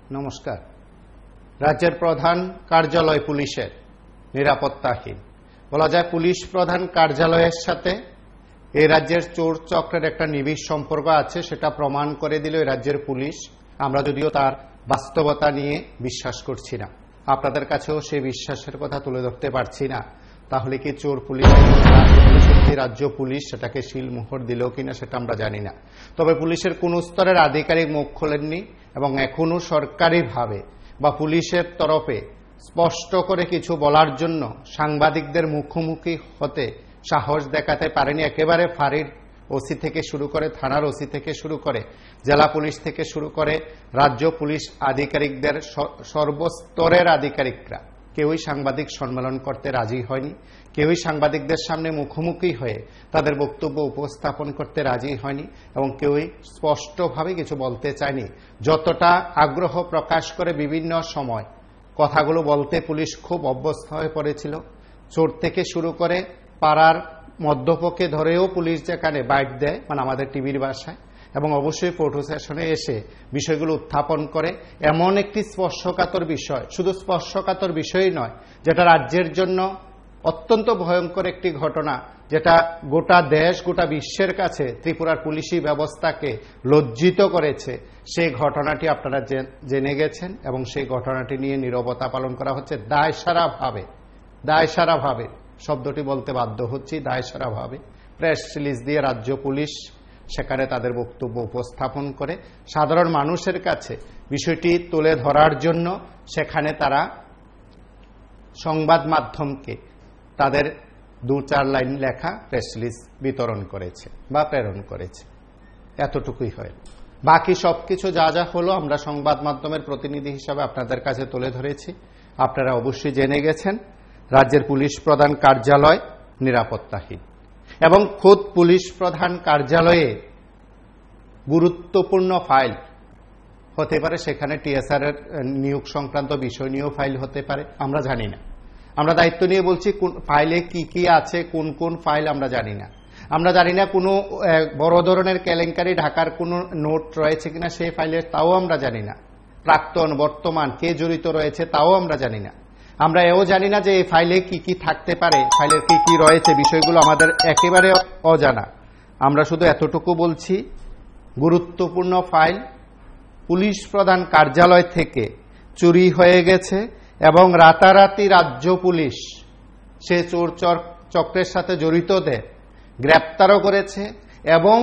নমস্কার। রাজ্যের প্রধান কার্যালয় পুলিশের নিরাপত্তাহীন, বলা যায় পুলিশ প্রধান কার্যালয়ের সাথে এই রাজ্যের চোর চক্রের একটা নিবিড় সম্পর্ক আছে, সেটা প্রমাণ করে দিল এই রাজ্যের পুলিশ। আমরা যদিও তার বাস্তবতা নিয়ে বিশ্বাস করছি না, আপনাদের কাছেও সেই বিশ্বাসের কথা তুলে ধরতে পারছি না। তাহলে কি চোর পুলিশ সত্যি রাজ্য পুলিশ সেটাকে সিলমোহর দিল কিনা সেটা আমরা জানি না। তবে পুলিশের কোন স্তরের আধিকারিক মুখ খোলেননি এবং এখনো সরকারিভাবে বা পুলিশের তরফে স্পষ্ট করে কিছু বলার জন্য সাংবাদিকদের মুখোমুখি হতে সাহস দেখাতে পারেনি। একেবারে ফাঁড়ির ওসি থেকে শুরু করে, থানার ওসি থেকে শুরু করে, জেলা পুলিশ থেকে শুরু করে রাজ্য পুলিশ আধিকারিকদের সর্বস্তরের আধিকারিকরা কেউই সাংবাদিক সম্মেলন করতে রাজি হয়নি, কেউই সাংবাদিকদের সামনে মুখোমুখি হয়ে তাদের বক্তব্য উপস্থাপন করতে রাজি হয়নি এবং কেউই স্পষ্টভাবে কিছু বলতে চায়নি। যতটা আগ্রহ প্রকাশ করে বিভিন্ন সময় কথাগুলো বলতে পুলিশ খুব অভ্যস্ত হয়ে পড়েছিল। চোর থেকে শুরু করে পাড়ার মধ্যপক্ষে ধরেও পুলিশ যেখানে বাইট দেয়, মানে আমাদের টিভির ভাষায়, এবং অবশ্যই ফটো সেশনে এসে বিষয়গুলো উত্থাপন করে। এমন একটি স্পর্শকাতর বিষয়, শুধু স্পর্শকাতর বিষয়ই নয়, যেটা রাজ্যের জন্য অত্যন্ত ভয়ঙ্কর একটি ঘটনা, যেটা গোটা দেশ গোটা বিশ্বের কাছে ত্রিপুরার পুলিশি ব্যবস্থাকে লজ্জিত করেছে, সেই ঘটনাটি আপনারা জেনে গেছেন এবং সেই ঘটনাটি নিয়ে নীরবতা পালন করা হচ্ছে দায়সারাভাবে শব্দটি বলতে বাধ্য হচ্ছি, দায়সারাভাবে প্রেস রিলিজ দিয়ে রাজ্য পুলিশ সেখানে তাদের বক্তব্য উপস্থাপন করে সাধারণ মানুষের কাছে বিষয়টি তুলে ধরার জন্য সেখানে তারা সংবাদ মাধ্যমকে তাদের 2-4 লাইন লেখা প্রেস রিলিজ বিতরণ করেছে বা প্রেরণ করেছে। এতটুকুই হয়। বাকি সবকিছু যা যা হলো আমরা সংবাদ মাধ্যমের প্রতিনিধি হিসাবে আপনাদের কাছে তুলে ধরেছি। আপনারা অবশ্যই জেনে গেছেন রাজ্যের পুলিশ প্রধান কার্যালয় নিরাপত্তাহীন এবং খোদ পুলিশ প্রধান কার্যালয়ে গুরুত্বপূর্ণ ফাইল হতে পারে, সেখানে টিএসআর এর নিয়োগ সংক্রান্ত বিষয় নিয়েও ফাইল হতে পারে, আমরা জানি না। আমরা দায়িত্ব নিয়ে বলছি কোন ফাইলে কি কি আছে, কোন কোন ফাইল আমরা জানি না। আমরা জানি না কোনো বড় ধরনের কেলেঙ্কারি ঢাকার কোনো নোট রয়েছে কিনা সেই ফাইলে, তাও আমরা জানি না। প্রাক্তন বর্তমান কে জড়িত রয়েছে তাও আমরা জানি না। আমরা এও জানি না যে এই ফাইলে কি কি থাকতে পারে, ফাইলের কি কি রয়েছে, বিষয়গুলো আমাদের একেবারে অজানা। আমরা শুধু এতটুকু বলছি, গুরুত্বপূর্ণ ফাইল পুলিশ প্রধান কার্যালয় থেকে চুরি হয়ে গেছে এবং রাতারাতি রাজ্য পুলিশ সে চোর চক্রের সাথে জড়িতদের গ্রেপ্তারও করেছে এবং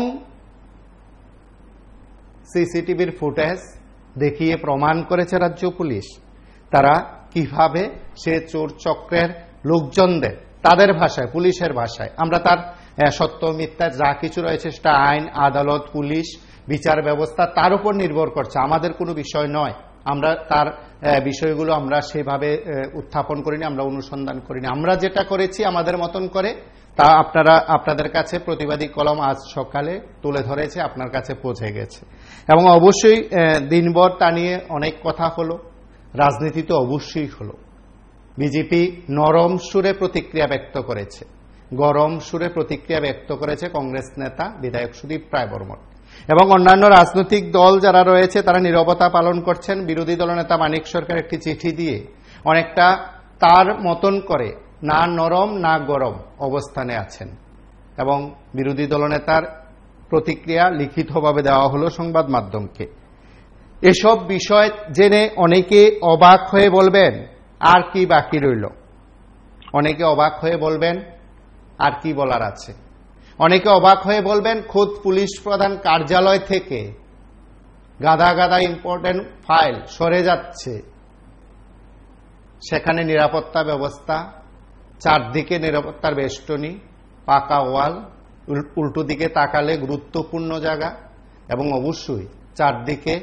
সিসিটিভির ফুটেজ দেখিয়ে প্রমাণ করেছে রাজ্য পুলিশ তারা কিভাবে সে চোর চক্রের লোকজনদের তাদের ভাষায়, পুলিশের ভাষায়, আমরা তার সত্য মিথ্যা যা কিছু রয়েছে সেটা আইন, আদালত, পুলিশ, বিচার ব্যবস্থা তার উপর নির্ভর করছে, আমাদের কোনো বিষয় নয়। আমরা তার বিষয়গুলো আমরা সেভাবে উত্থাপন করিনি, আমরা অনুসন্ধান করিনি। আমরা যেটা করেছি আমাদের মতন করে তা আপনাদের কাছে প্রতিবাদী কলম আজ সকালে তুলে ধরেছে, আপনার কাছে পৌঁছে গেছে এবং অবশ্যই দিনভর তা নিয়ে অনেক কথা হলো, রাজনীতি তো অবশ্যই হলো। বিজেপি নরম সুরে প্রতিক্রিয়া ব্যক্ত করেছে, গরম সুরে প্রতিক্রিয়া ব্যক্ত করেছে কংগ্রেস নেতা বিধায়ক সুদীপ রায় বর্মন এবং অন্যান্য রাজনৈতিক দল যারা রয়েছে তারা নীরবতা পালন করছেন। বিরোধী দলনেতা মানিক সরকার একটি চিঠি দিয়ে অনেকটা তার মতন করে না নরম না গরম অবস্থানে আছেন এবং বিরোধী দলনেতার প্রতিক্রিয়া লিখিতভাবে দেওয়া হলো সংবাদ মাধ্যমকে। এসব বিষয় জেনে অনেকে অবাক হয়ে বলবেন আর কি বাকি রইল, অনেকে অবাক হয়ে বলবেন আর কি বলার আছে, অনেকে অবাক হয়ে বলবেন খোদ পুলিশ প্রধান কার্যালয় থেকে গাদা গাদা ইম্পর্টেন্ট ফাইল সরে যাচ্ছে, সেখানে নিরাপত্তা ব্যবস্থা, চারদিকে নিরাপত্তার বেষ্টনী, পাকা ওয়াল, উল্টো দিকে তাকালে গুরুত্বপূর্ণ জায়গা এবং অবশ্যই চারদিকে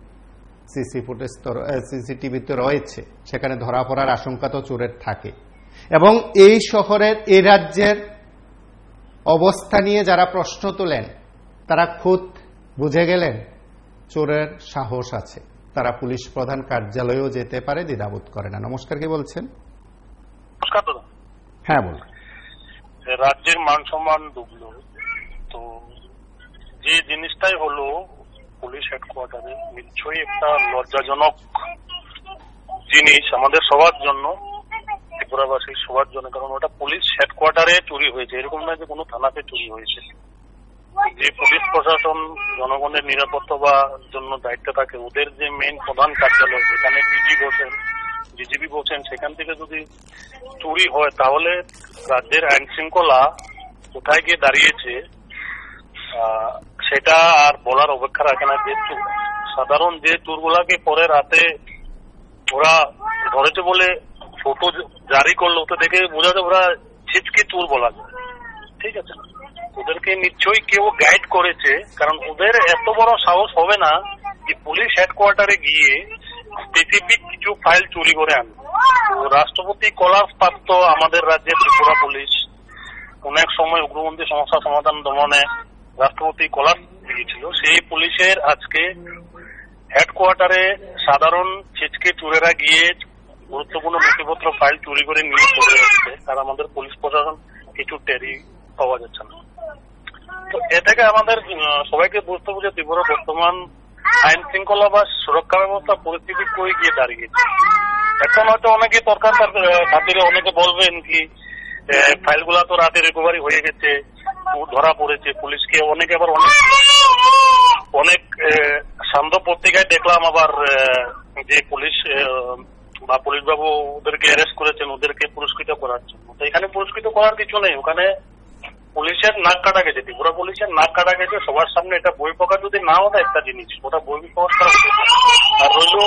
সিসিটিভিতে রয়েছে, সেখানে ধরা পড়ার আশঙ্কা তো চোরের থাকে। এবং এই শহরের, এই রাজ্যের অবস্থা নিয়ে যারা প্রশ্ন তোলেন তারা খুদ বুঝে গেলেন চোরের সাহস আছে, তারা পুলিশ প্রধান কার্যালয়েও যেতে পারে, দ্বিধাবোধ করে না। নমস্কার, কে বলছেন? নমস্কার দাদা। হ্যাঁ বলুন। রাজ্যের মান সম্মান ডুবলো, তো যে জিনিসটাই হলো পুলিশ হেডকোয়ার্টারে নিশ্চয়ই একটা লজ্জাজনক জিনিস আমাদের সবার জন্য, ত্রিপুরাবাসীর সবার জন্য। কারণ ওটা পুলিশ হেডকোয়ার্টারে চুরি হয়েছে, এরকম নয় যে কোনো থানাতে চুরি হয়েছে। যে পুলিশ প্রশাসন জনগণের নিরাপত্তা জন্য দায়িত্ব থাকে, ওদের যে মেইন প্রধান কার্যালয় যেখানে ডিজিপি বসেন, সেখান থেকে যদি চুরি হয় তাহলে রাজ্যের আইন শৃঙ্খলা কোথায় গিয়ে দাঁড়িয়েছে সেটা আর বলার অপেক্ষা রাখে না। যে সাধারণ যে চোরগুলাকে পরে রাতে ওরা ধরেছে বলে ফটো জারি করলো, ওটা দেখে বোঝা যায় ওরা ছিচকে চোর বলা যায়। ঠিক আছে, ওদেরকে নিশ্চয়ই কেউ গাইড করেছে, কারণ ওদের এত বড় সাহস হবে না যে পুলিশ হেডকোয়ার্টারে গিয়ে স্পেসিফিক কিছু ফাইল চুরি করে আনবে। রাষ্ট্রপতি কলার প্রাপ্ত আমাদের রাজ্যের ত্রিপুরা পুলিশ অনেক সময় উগ্রপন্থী সমস্যা সমাধান দমনে রাষ্ট্রপতি কলার দিয়েছিল। সেই পুলিশের আজকে হেডকোয়ার্টারে সাধারণ ছিচকে চোরেরা গিয়ে গুরুত্বপূর্ণ নথিপত্র ফাইল চুরি করে নিয়ে চলে যাচ্ছে, আর আমাদের পুলিশ প্রশাসন কিছু টেরি পাওয়া যাচ্ছে না। তো এ থেকে আমাদের সবাইকে বুঝতে হবে যে ত্রিপুরা বর্তমান আইন শৃঙ্খলা বা সুরক্ষা ব্যবস্থা পরিস্থিতি কই গিয়ে দাঁড়িয়েছে। এখন হয়তো অনেকে সরকার খাতিরে অনেকে বলবেন কি ফাইলগুলা তো রাতে রিকভারি হয়ে গেছে, ধরা পড়েছে পুলিশকে। অনেকে আবার অনেক সান্ধ্য পত্রিকায় দেখলাম আবার যে পুলিশ বা পুলিশ বাবু ওদেরকে অ্যারেস্ট করেছেন, ওদেরকে পুরস্কৃত করার জন্য। তো এখানে পুরস্কৃত করার কিছু নেই, ওখানে পুলিশের নাক কাটা গেছে, ত্রিপুরা পুলিশের নাক কাটা গেছে সবার সামনে। এটা বই প্রকাশ যদি না হতো একটা জিনিস, ওটা বই প্রকাশ করা হতো। আর রইল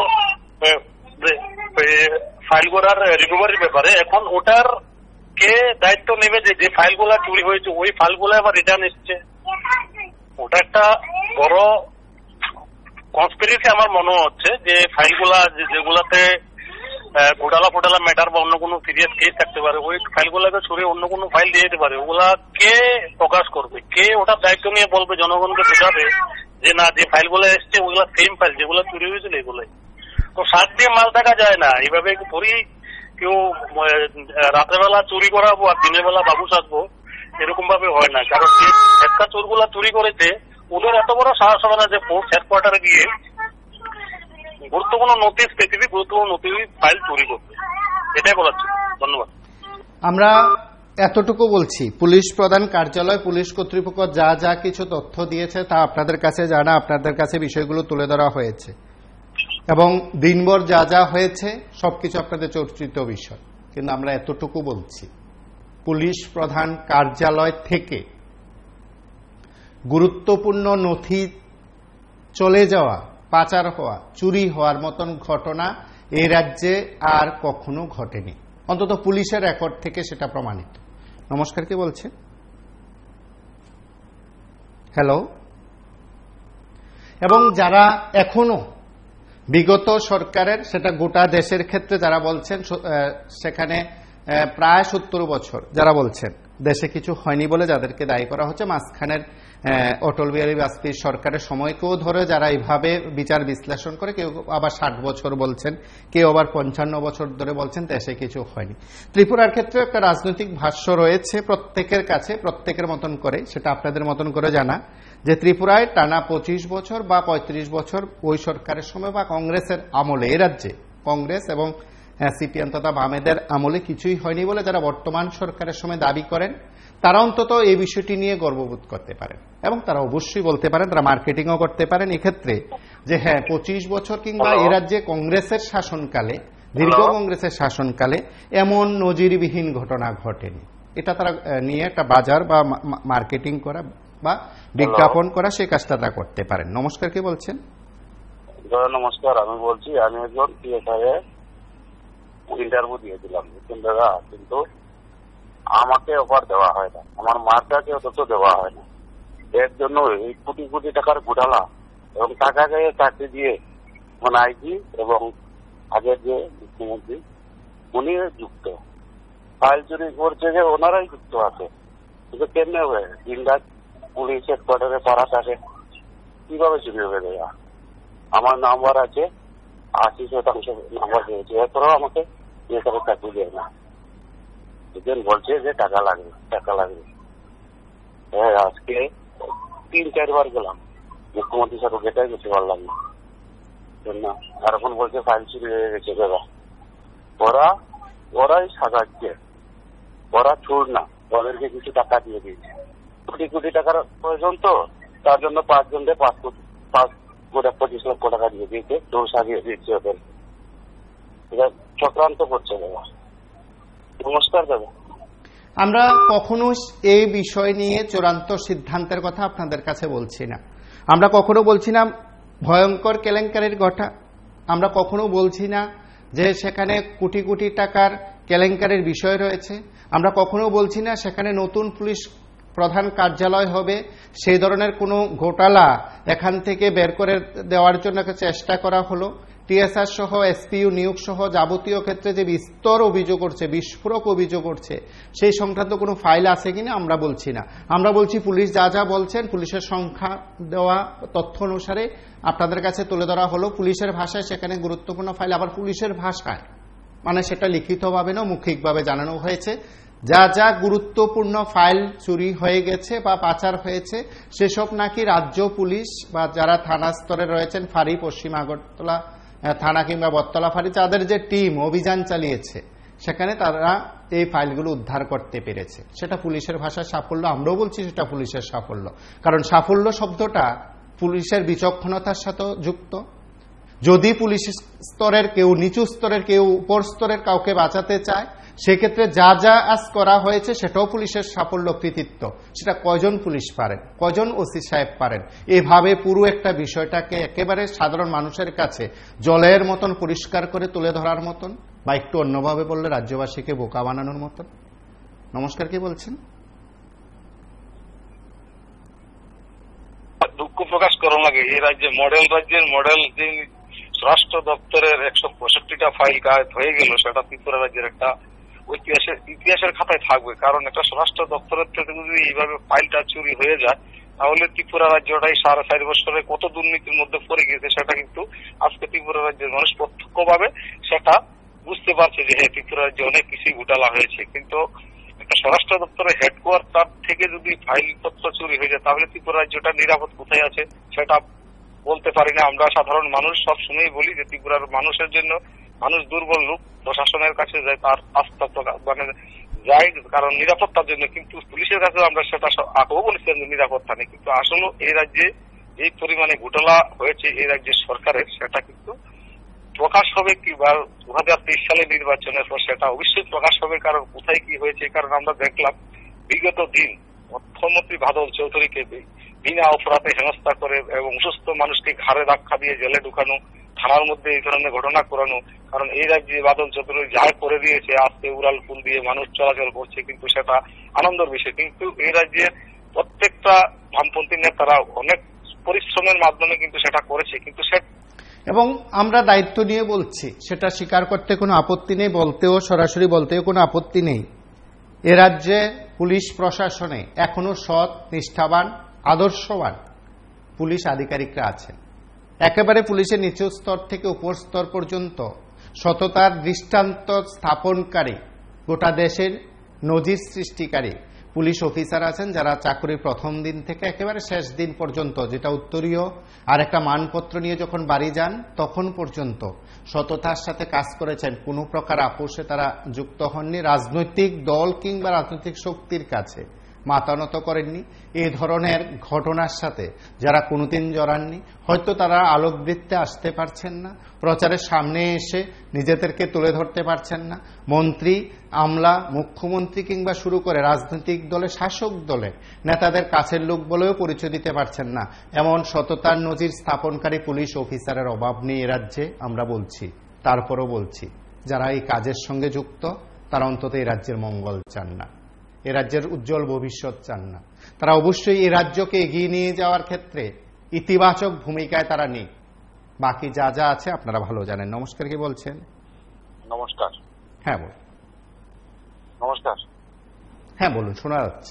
ফাইল করার রিকভারির ব্যাপারে, এখন ওটার কে দায়িত্ব নেবে যে ফাইলগুলা চুরি হয়েছে ওই ফাইলগুলো আবার রিটার্ন এসছে? ওটা একটা বড় কনস্পিরেসি আমার মনে হচ্ছে, যে ফাইলগুলা যেগুলাতে ঘোটালা ম্যাটার বা অন্য কোনো সিরিয়াস কেস থাকতে পারে, ওই ফাইলগুলোকে সরিয়ে অন্য কোনো ফাইল দিয়ে দিতে পারে। ওগুলা কে প্রকাশ করবে? কে ওটার দায়িত্ব নিয়ে বলবে, জনগণকে বোঝাবে যে না, যে ফাইলগুলো এসছে ওইগুলা সেম ফাইল যেগুলো চুরি হয়েছিল এগুলোই। তো সাত দিয়ে মাল থাকা যায় না, এইভাবে ধরি কেউ রাত্রেবেলা চুরি করাবো আর দিনের বেলা বাবু সাজবো, এরকম ভাবে হয় না। কারণ একটা চোরগুলা চুরি করেছে, ওদের এত বড় সাহস হবে না যে পোস্ট হেডকোয়ার্টারে গিয়ে গুরুত্বপূর্ণ নথি, স্পেসিফিক গুরুত্বপূর্ণ নথি ফাইল চুরি করবে। এটাই বলার ছিল। ধন্যবাদ। আমরা এতটুকু বলছি, পুলিশ প্রধান কার্যালয়, পুলিশ কর্তৃপক্ষ যা যা কিছু তথ্য দিয়েছে তা আপনাদের কাছে জানা, আপনাদের কাছে বিষয়গুলো তুলে ধরা হয়েছে এবং দিনভর যা যা হয়েছে সবকিছু আপনাদের চর্চিত বিষয়। কিন্তু আমরা এতটুকু বলছি, পুলিশ প্রধান কার্যালয় থেকে গুরুত্বপূর্ণ নথি চলে যাওয়া, পাচার হওয়া, চুরি হওয়ার মতন ঘটনা এই রাজ্যে আর কখনো ঘটেনি, অন্তত পুলিশের রেকর্ড থেকে সেটা প্রমাণিত। নমস্কার, কে বলছেন? হ্যালো। এবং যারা এখনো বিগত সরকারের, সেটা গোটা দেশের ক্ষেত্রে যারা বলছেন, সেখানে প্রায় 70 বছর যারা বলছেন দেশে কিছু হয়নি বলে যাদেরকে দায়ী করা হচ্ছে, মাঝখানের অটল বিহারী বাজপেয়ী সরকারের সময়কেও ধরে যারা এইভাবে বিচার বিশ্লেষণ করে, কেউ আবার 60 বছর বলছেন, কেউ আবার 55 বছর ধরে বলছেন দেশে কিছু হয়নি। ত্রিপুরার ক্ষেত্রে একটা রাজনৈতিক ভাষ্য রয়েছে প্রত্যেকের কাছে, প্রত্যেকের মতন করে, সেটা আপনাদের মতন করে জানা, যে ত্রিপুরায় টানা 25 বছর বা 35 বছর ওই সরকারের সময় বা কংগ্রেসের আমলে, এ রাজ্যে কংগ্রেস এবং সিপিএম তথা বামেদের আমলে কিছুই হয়নি বলে যারা বর্তমান সরকারের সময় দাবি করেন, তারা অন্তত এই বিষয়টি নিয়ে গর্ববোধ করতে পারেন এবং তারা অবশ্যই বলতে পারেন, তারা মার্কেটিংও করতে পারেন এক্ষেত্রে, যে হ্যাঁ 25 বছর কিংবা এ রাজ্যে কংগ্রেসের শাসনকালে, দীর্ঘ কংগ্রেসের শাসনকালে এমন নজিরবিহীন ঘটনা ঘটেনি। এটা তারা নিয়ে একটা বাজার বা মার্কেটিং করা বা বিজ্ঞাপন করা, সেই কাজটা তারা করতে পারেন। নমস্কার, কে বলছেন? নমস্কার, আমি বলছি, আমি একজন পিএসআই ইন্টারভিউ দিয়েছিলাম দাদা, কিন্তু আমাকে অফার দেওয়া হয় না, আমার মার্কাকে অথচ দেওয়া হয় না। এর জন্য এই কোটি কোটি টাকার ঘোটালা এবং টাকাকে চাকরি দিয়ে মানে আইজি এবং আগের যে মুখ্যমন্ত্রী উনি যুক্ত, ফাইল চুরি করছে যে ওনারাই যুক্ত আছে। কিন্তু কেমনে হবে? দিনরাত পুলিশ হেডকোয়ার্টারে পড়া থাকে, কিভাবে চুরি হবে দেয়া? আমার নাম্বার আছে, 80% নাম্বার দিয়েছে, এরপরেও আমাকে ইয়ে করে চাকরি দেয় না। সেদিন বলছে যে টাকা লাগবে, টাকা লাগবে। হ্যাঁ, আজকে 3-4 বার গেলাম, মুখ্যমন্ত্রী স্যার এটাই বেশি ভালো লাগলো না। আর এখন বলছে ফাইল চুরি হয়ে গেছে দাদা। ওরাই সাজাচ্ছে, ওরা চোর না, ওদেরকে কিছু টাকা দিয়ে দিয়েছে। কোটি কোটি টাকার প্রয়োজন, তো তার জন্য 5 জনকে 25 লক্ষ টাকা দিয়ে দিয়েছে, চোর সাজিয়ে দিচ্ছে ওদের। এটা চক্রান্ত করছে দাদা। নমস্কার দাদা। আমরা কখনো এই বিষয় নিয়ে চূড়ান্ত সিদ্ধান্তের কথা আপনাদের কাছে বলছি না। আমরা কখনো বলছি না ভয়ঙ্কর কেলেঙ্কারির ঘটা, আমরা কখনো বলছি না যে সেখানে কোটি কোটি টাকার কেলেঙ্কারির বিষয় রয়েছে, আমরা কখনো বলছি না সেখানে নতুন পুলিশ প্রধান কার্যালয় হবে, সেই ধরনের কোনো ঘোটালা এখান থেকে বের করে দেওয়ার জন্য একটা চেষ্টা করা হলো। টিএসআর সহ এসপিইউ নিয়োগ সহ যাবতীয় ক্ষেত্রে যে বিস্তর অভিযোগ করছে, বিস্ফোরক অভিযোগ করছে, সেই সংক্রান্ত কোনো ফাইল আছে কিনা আমরা বলছি না। আমরা বলছি পুলিশ যা যা বলছেন, পুলিশের সংখ্যা দেওয়া তথ্য অনুসারে আপনাদের কাছে তুলে ধরা হলো। পুলিশের ভাষায় সেখানে গুরুত্বপূর্ণ ফাইল, আবার পুলিশের ভাষায়, মানে সেটা লিখিতভাবে না মৌখিকভাবে জানানো হয়েছে। যা যা গুরুত্বপূর্ণ ফাইল চুরি হয়ে গেছে বা পাচার হয়েছে সেসব নাকি রাজ্য পুলিশ বা যারা থানা স্তরে রয়েছেন, ফাঁড়ি, পশ্চিম আগরতলা থানা কিংবা বটতলা ফাঁড়ি, তাদের যে টিম অভিযান চালিয়েছে সেখানে তারা এই ফাইলগুলো উদ্ধার করতে পেরেছে। সেটা পুলিশের ভাষায় সাফল্য, আমরাও বলছি সেটা পুলিশের সাফল্য। কারণ সাফল্য শব্দটা পুলিশের বিচক্ষণতার সাথে যুক্ত। যদি পুলিশ স্তরের কেউ, নিচু স্তরের কেউ, উপর স্তরের কাউকে বাঁচাতে চায়, সেক্ষেত্রে যা যা আজ করা হয়েছে সেটাও পুলিশের সাফল্য, কৃতিত্ব। সেটা কয়জন পুলিশ পারেন, কয়জন ওসি সাহেব পারেন, এভাবে পুরো একটা বিষয়টাকে একেবারে সাধারণ মানুষের কাছে জলের মতন পরিষ্কার করে তুলে ধরার মতন, বা একটু অন্যভাবে বললে রাজ্যবাসীকে বোকা বানানোর মতন। নমস্কার, কি বলছেন? দুঃখ প্রকাশ করা লাগে এই রাজ্যে রাজ্যের মডেল যে স্বরাষ্ট্র দপ্তরের 165টা ফাইল গায়েব হয়ে গেল, সেটা ত্রিপুরা রাজ্যের একটা ইতিহাসের খাতায় থাকবে। কারণ একটা স্বরাষ্ট্র দপ্তরের থেকে যদি এইভাবে ফাইলটা চুরি হয়ে যায়, তাহলে ত্রিপুরা রাজ্যটাই 4.5 বছরে কত দুর্নীতির মধ্যে পড়ে গিয়েছে সেটা কিন্তু আজকে ত্রিপুরা রাজ্যের মানুষ প্রত্যক্ষভাবে সেটা বুঝতে পারছে যে হ্যাঁ, ত্রিপুরা রাজ্যে অনেক কিছুই ঘোটালা হয়েছে। কিন্তু একটা স্বরাষ্ট্র দপ্তরের হেডকোয়ার্টার থেকে যদি ফাইলপত্র চুরি হয়ে যায়, তাহলে ত্রিপুরা রাজ্যটা নিরাপদ কোথায় আছে সেটা বলতে পারি না। আমরা সাধারণ মানুষ সব সময়ই বলি যে ত্রিপুরার মানুষের জন্য, মানুষ দুর্বল লোক, প্রশাসনের কাছে যায় তার আস্থা মানে যায় কারণ নিরাপত্তার জন্য, কিন্তু পুলিশের কাছেও আমরা সেটা আগেও বলেছিলাম যে নিরাপত্তা নেই। কিন্তু আসলে এই রাজ্যে এই পরিমাণে ঘোটালা হয়েছে এই রাজ্যের সরকারের, সেটা কিন্তু প্রকাশ হবে কি 2023 সালে নির্বাচনের পর সেটা অবশ্যই প্রকাশ হবে। কারণ কোথায় কি হয়েছে, কারণ আমরা দেখলাম বিগত দিন অর্থমন্ত্রী বাদল চৌধুরীকে বিনা অপরাধে হেনস্থা করে এবং অসুস্থ মানুষকে ঘাড়ে ধাক্কা দিয়ে জেলে ঢুকানো, থানার মধ্যে এই ধরনের ঘটনা করানো। কারণ এই রাজ্যে বাদল চৌধুরী যা করে দিয়েছে, আজকে উড়াল পুল দিয়ে মানুষ চলাচল করছে, কিন্তু সেটা আনন্দের বিষয়। কিন্তু এই রাজ্যের প্রত্যেকটা বামপন্থী নেতারা অনেক পরিশ্রমের মাধ্যমে কিন্তু সেটা করেছে, কিন্তু এবং আমরা দায়িত্ব নিয়ে বলছি, সেটা স্বীকার করতে কোনো আপত্তি নেই, বলতেও সরাসরি বলতেও কোনো আপত্তি নেই। এ রাজ্যে পুলিশ প্রশাসনে এখনো সৎ, নিষ্ঠাবান, আদর্শবান পুলিশ আধিকারিকরা আছেন। একেবারে পুলিশের নিচু স্তর থেকে উপর স্তর পর্যন্ত সততার দৃষ্টান্ত স্থাপনকারী, গোটা দেশের নজির সৃষ্টিকারী পুলিশ অফিসার আছেন, যারা চাকরির প্রথম দিন থেকে একেবারে শেষ দিন পর্যন্ত, যেটা উত্তরীয় আর একটা মানপত্র নিয়ে যখন বাড়ি যান তখন পর্যন্ত সততার সাথে কাজ করেছেন। কোনো প্রকার আপোষে তারা যুক্ত হননি, রাজনৈতিক দল কিংবা রাজনৈতিক শক্তির কাছে মাথা নত করেননি। এই ধরনের ঘটনার সাথে যারা কোনোদিন জড়াননি, হয়তো তারা আলোকবৃত্তে আসতে পারছেন না, প্রচারের সামনে এসে নিজেদেরকে তুলে ধরতে পারছেন না, মন্ত্রী, আমলা, মুখ্যমন্ত্রী কিংবা শুরু করে রাজনৈতিক দলে, শাসক দলে নেতাদের কাছের লোক বলেও পরিচয় দিতে পারছেন না, এমন সততার নজির স্থাপনকারী পুলিশ অফিসারের অভাব নেই এ রাজ্যে। আমরা বলছি, তারপরও বলছি, যারা এই কাজের সঙ্গে যুক্ত তারা অন্তত এই রাজ্যের মঙ্গল চান না, এ রাজ্যের উজ্জ্বল ভবিষ্যৎ চান না। তারা অবশ্যই এই রাজ্যকে এগিয়ে নিয়ে যাওয়ার ক্ষেত্রে ইতিবাচক ভূমিকায় তারা নেই। বাকি যা যা আছে আপনারা ভালো জানেন। নমস্কার, কি বলছেন? নমস্কার। হ্যাঁ বলুন। নমস্কার। হ্যাঁ বলুন, শোনা যাচ্ছে।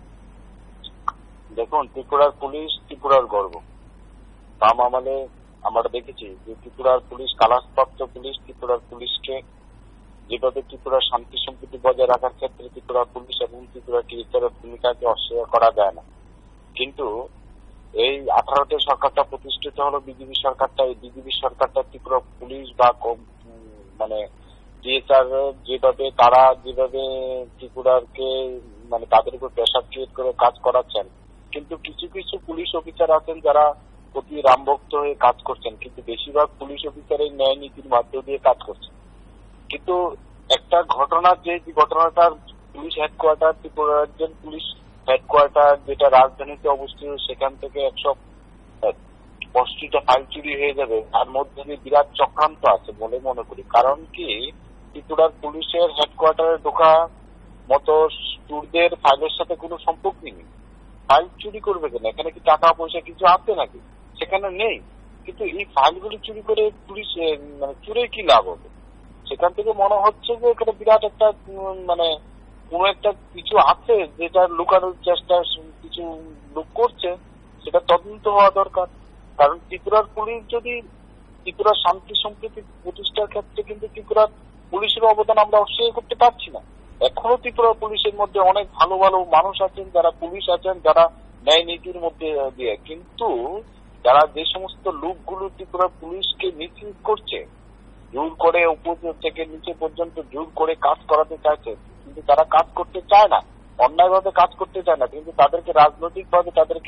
দেখুন, ত্রিপুরার পুলিশ ত্রিপুরার গর্ব। বাম আমলে আমরা দেখেছি যে ত্রিপুরার পুলিশ, কালাসপ্রাপ্ত পুলিশ, ত্রিপুরার পুলিশকে যেভাবে ত্রিপুরার শান্তি সম্প্রীতি বজায় রাখার ক্ষেত্রে ত্রিপুরা পুলিশ এবং ত্রিপুরা টিএসআর ভূমিকাকে অস্বীকার করা যায় না। কিন্তু এই 18তে সরকারটা প্রতিষ্ঠিত হলো বিজেপি সরকারটা, এই বিজেপি সরকারটা ত্রিপুরা পুলিশ বা মানে টিএসআর যেভাবে ত্রিপুরাকে মানে তাদের উপর প্রেশার ক্রিয়েট করে কাজ করাচ্ছেন, কিন্তু কিছু কিছু পুলিশ অফিসার আছেন যারা প্রতি রামভক্ত হয়ে কাজ করছেন, কিন্তু বেশিরভাগ পুলিশ অফিসারের ন্যায় নীতির মাধ্য দিয়ে কাজ করছেন। কিন্তু একটা ঘটনা, যে ঘটনাটার পুলিশ হেডকোয়ার্টার, ত্রিপুরা রাজ্যের পুলিশ হেডকোয়ার্টার যেটা রাজধানীতে অবস্থিত, সেখান থেকে 180টা ফাইল চুরি হয়ে যাবে, তার মধ্যে বিরাট চক্রান্ত আছে বলে মনে করি। কারণ কি, ত্রিপুরার পুলিশের হেডকোয়ার্টারে ঢোকা মতো চোরদের ফাইলের সাথে কোনো সম্পর্ক নেই। ফাইল চুরি করবে কেন? এখানে কি টাকা পয়সা কিছু আছে নাকি? সেখানে নেই। কিন্তু এই ফাইলগুলি চুরি করে পুলিশ মানে চুরে কি লাভ হবে? সেখান থেকে মনে হচ্ছে যে এখানে বিরাট একটা মানে কোন একটা কিছু আছে যেটা লুকানোর চেষ্টা কিছু লোক করছে, সেটা তদন্ত হওয়া দরকার। কারণ ত্রিপুরার পুলিশ যদি ত্রিপুরার শান্তি সম্প্রীতি প্রতিষ্ঠার ক্ষেত্রে কিন্তু ত্রিপুরার পুলিশের অবদান আমরা অস্বীকার করতে পারছি না। এখনো ত্রিপুরা পুলিশের মধ্যে অনেক ভালো ভালো মানুষ আছেন, যারা পুলিশ আছেন, যারা ন্যায় নীতির মধ্যে দিয়ে, কিন্তু যারা যে সমস্ত লোকগুলো ত্রিপুরা পুলিশকে মিসইউজ করছে, জোর করে উপর থেকে নিচে পর্যন্ত জোর করে কাজ করাতে চাইছে, কিন্তু তারা কাজ করতে চায় না, অন্যায়ভাবে কাজ করতে চায় না, কিন্তু তাদেরকে রাজনৈতিক ভাবে তাদেরকে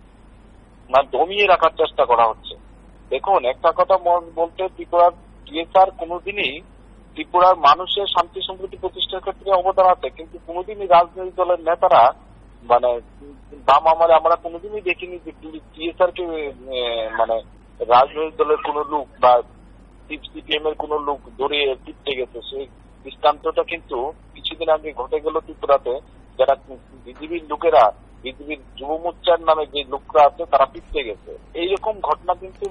দমিয়ে রাখার চেষ্টা করা হচ্ছে। দেখুন, একটা কথা বলতে, ত্রিপুরার টিএসআর কোনোদিনই ত্রিপুরার মানুষের শান্তি সম্প্রীতি প্রতিষ্ঠার ক্ষেত্রে অবদান আছে, কিন্তু কোনোদিনই রাজনৈতিক দলের নেতারা মানে দাম আমরা কোনোদিনই দেখিনি যে টিএসআর কে মানে রাজনৈতিক দলের কোন লোক বা সিপিএম এর কোন লোক ধরে টিপতে গেছে। সেই দৃষ্টান্তটা কিন্তু কিছুদিন আগে ঘটে গেল ত্রিপুরাতে, যারা বিজেপির লোকেরা, বিজেপির যুব মোর্চার নামে যে লোকরা আছে, তারা টিপতে গেছে। এইরকম ঘটনা কিন্তু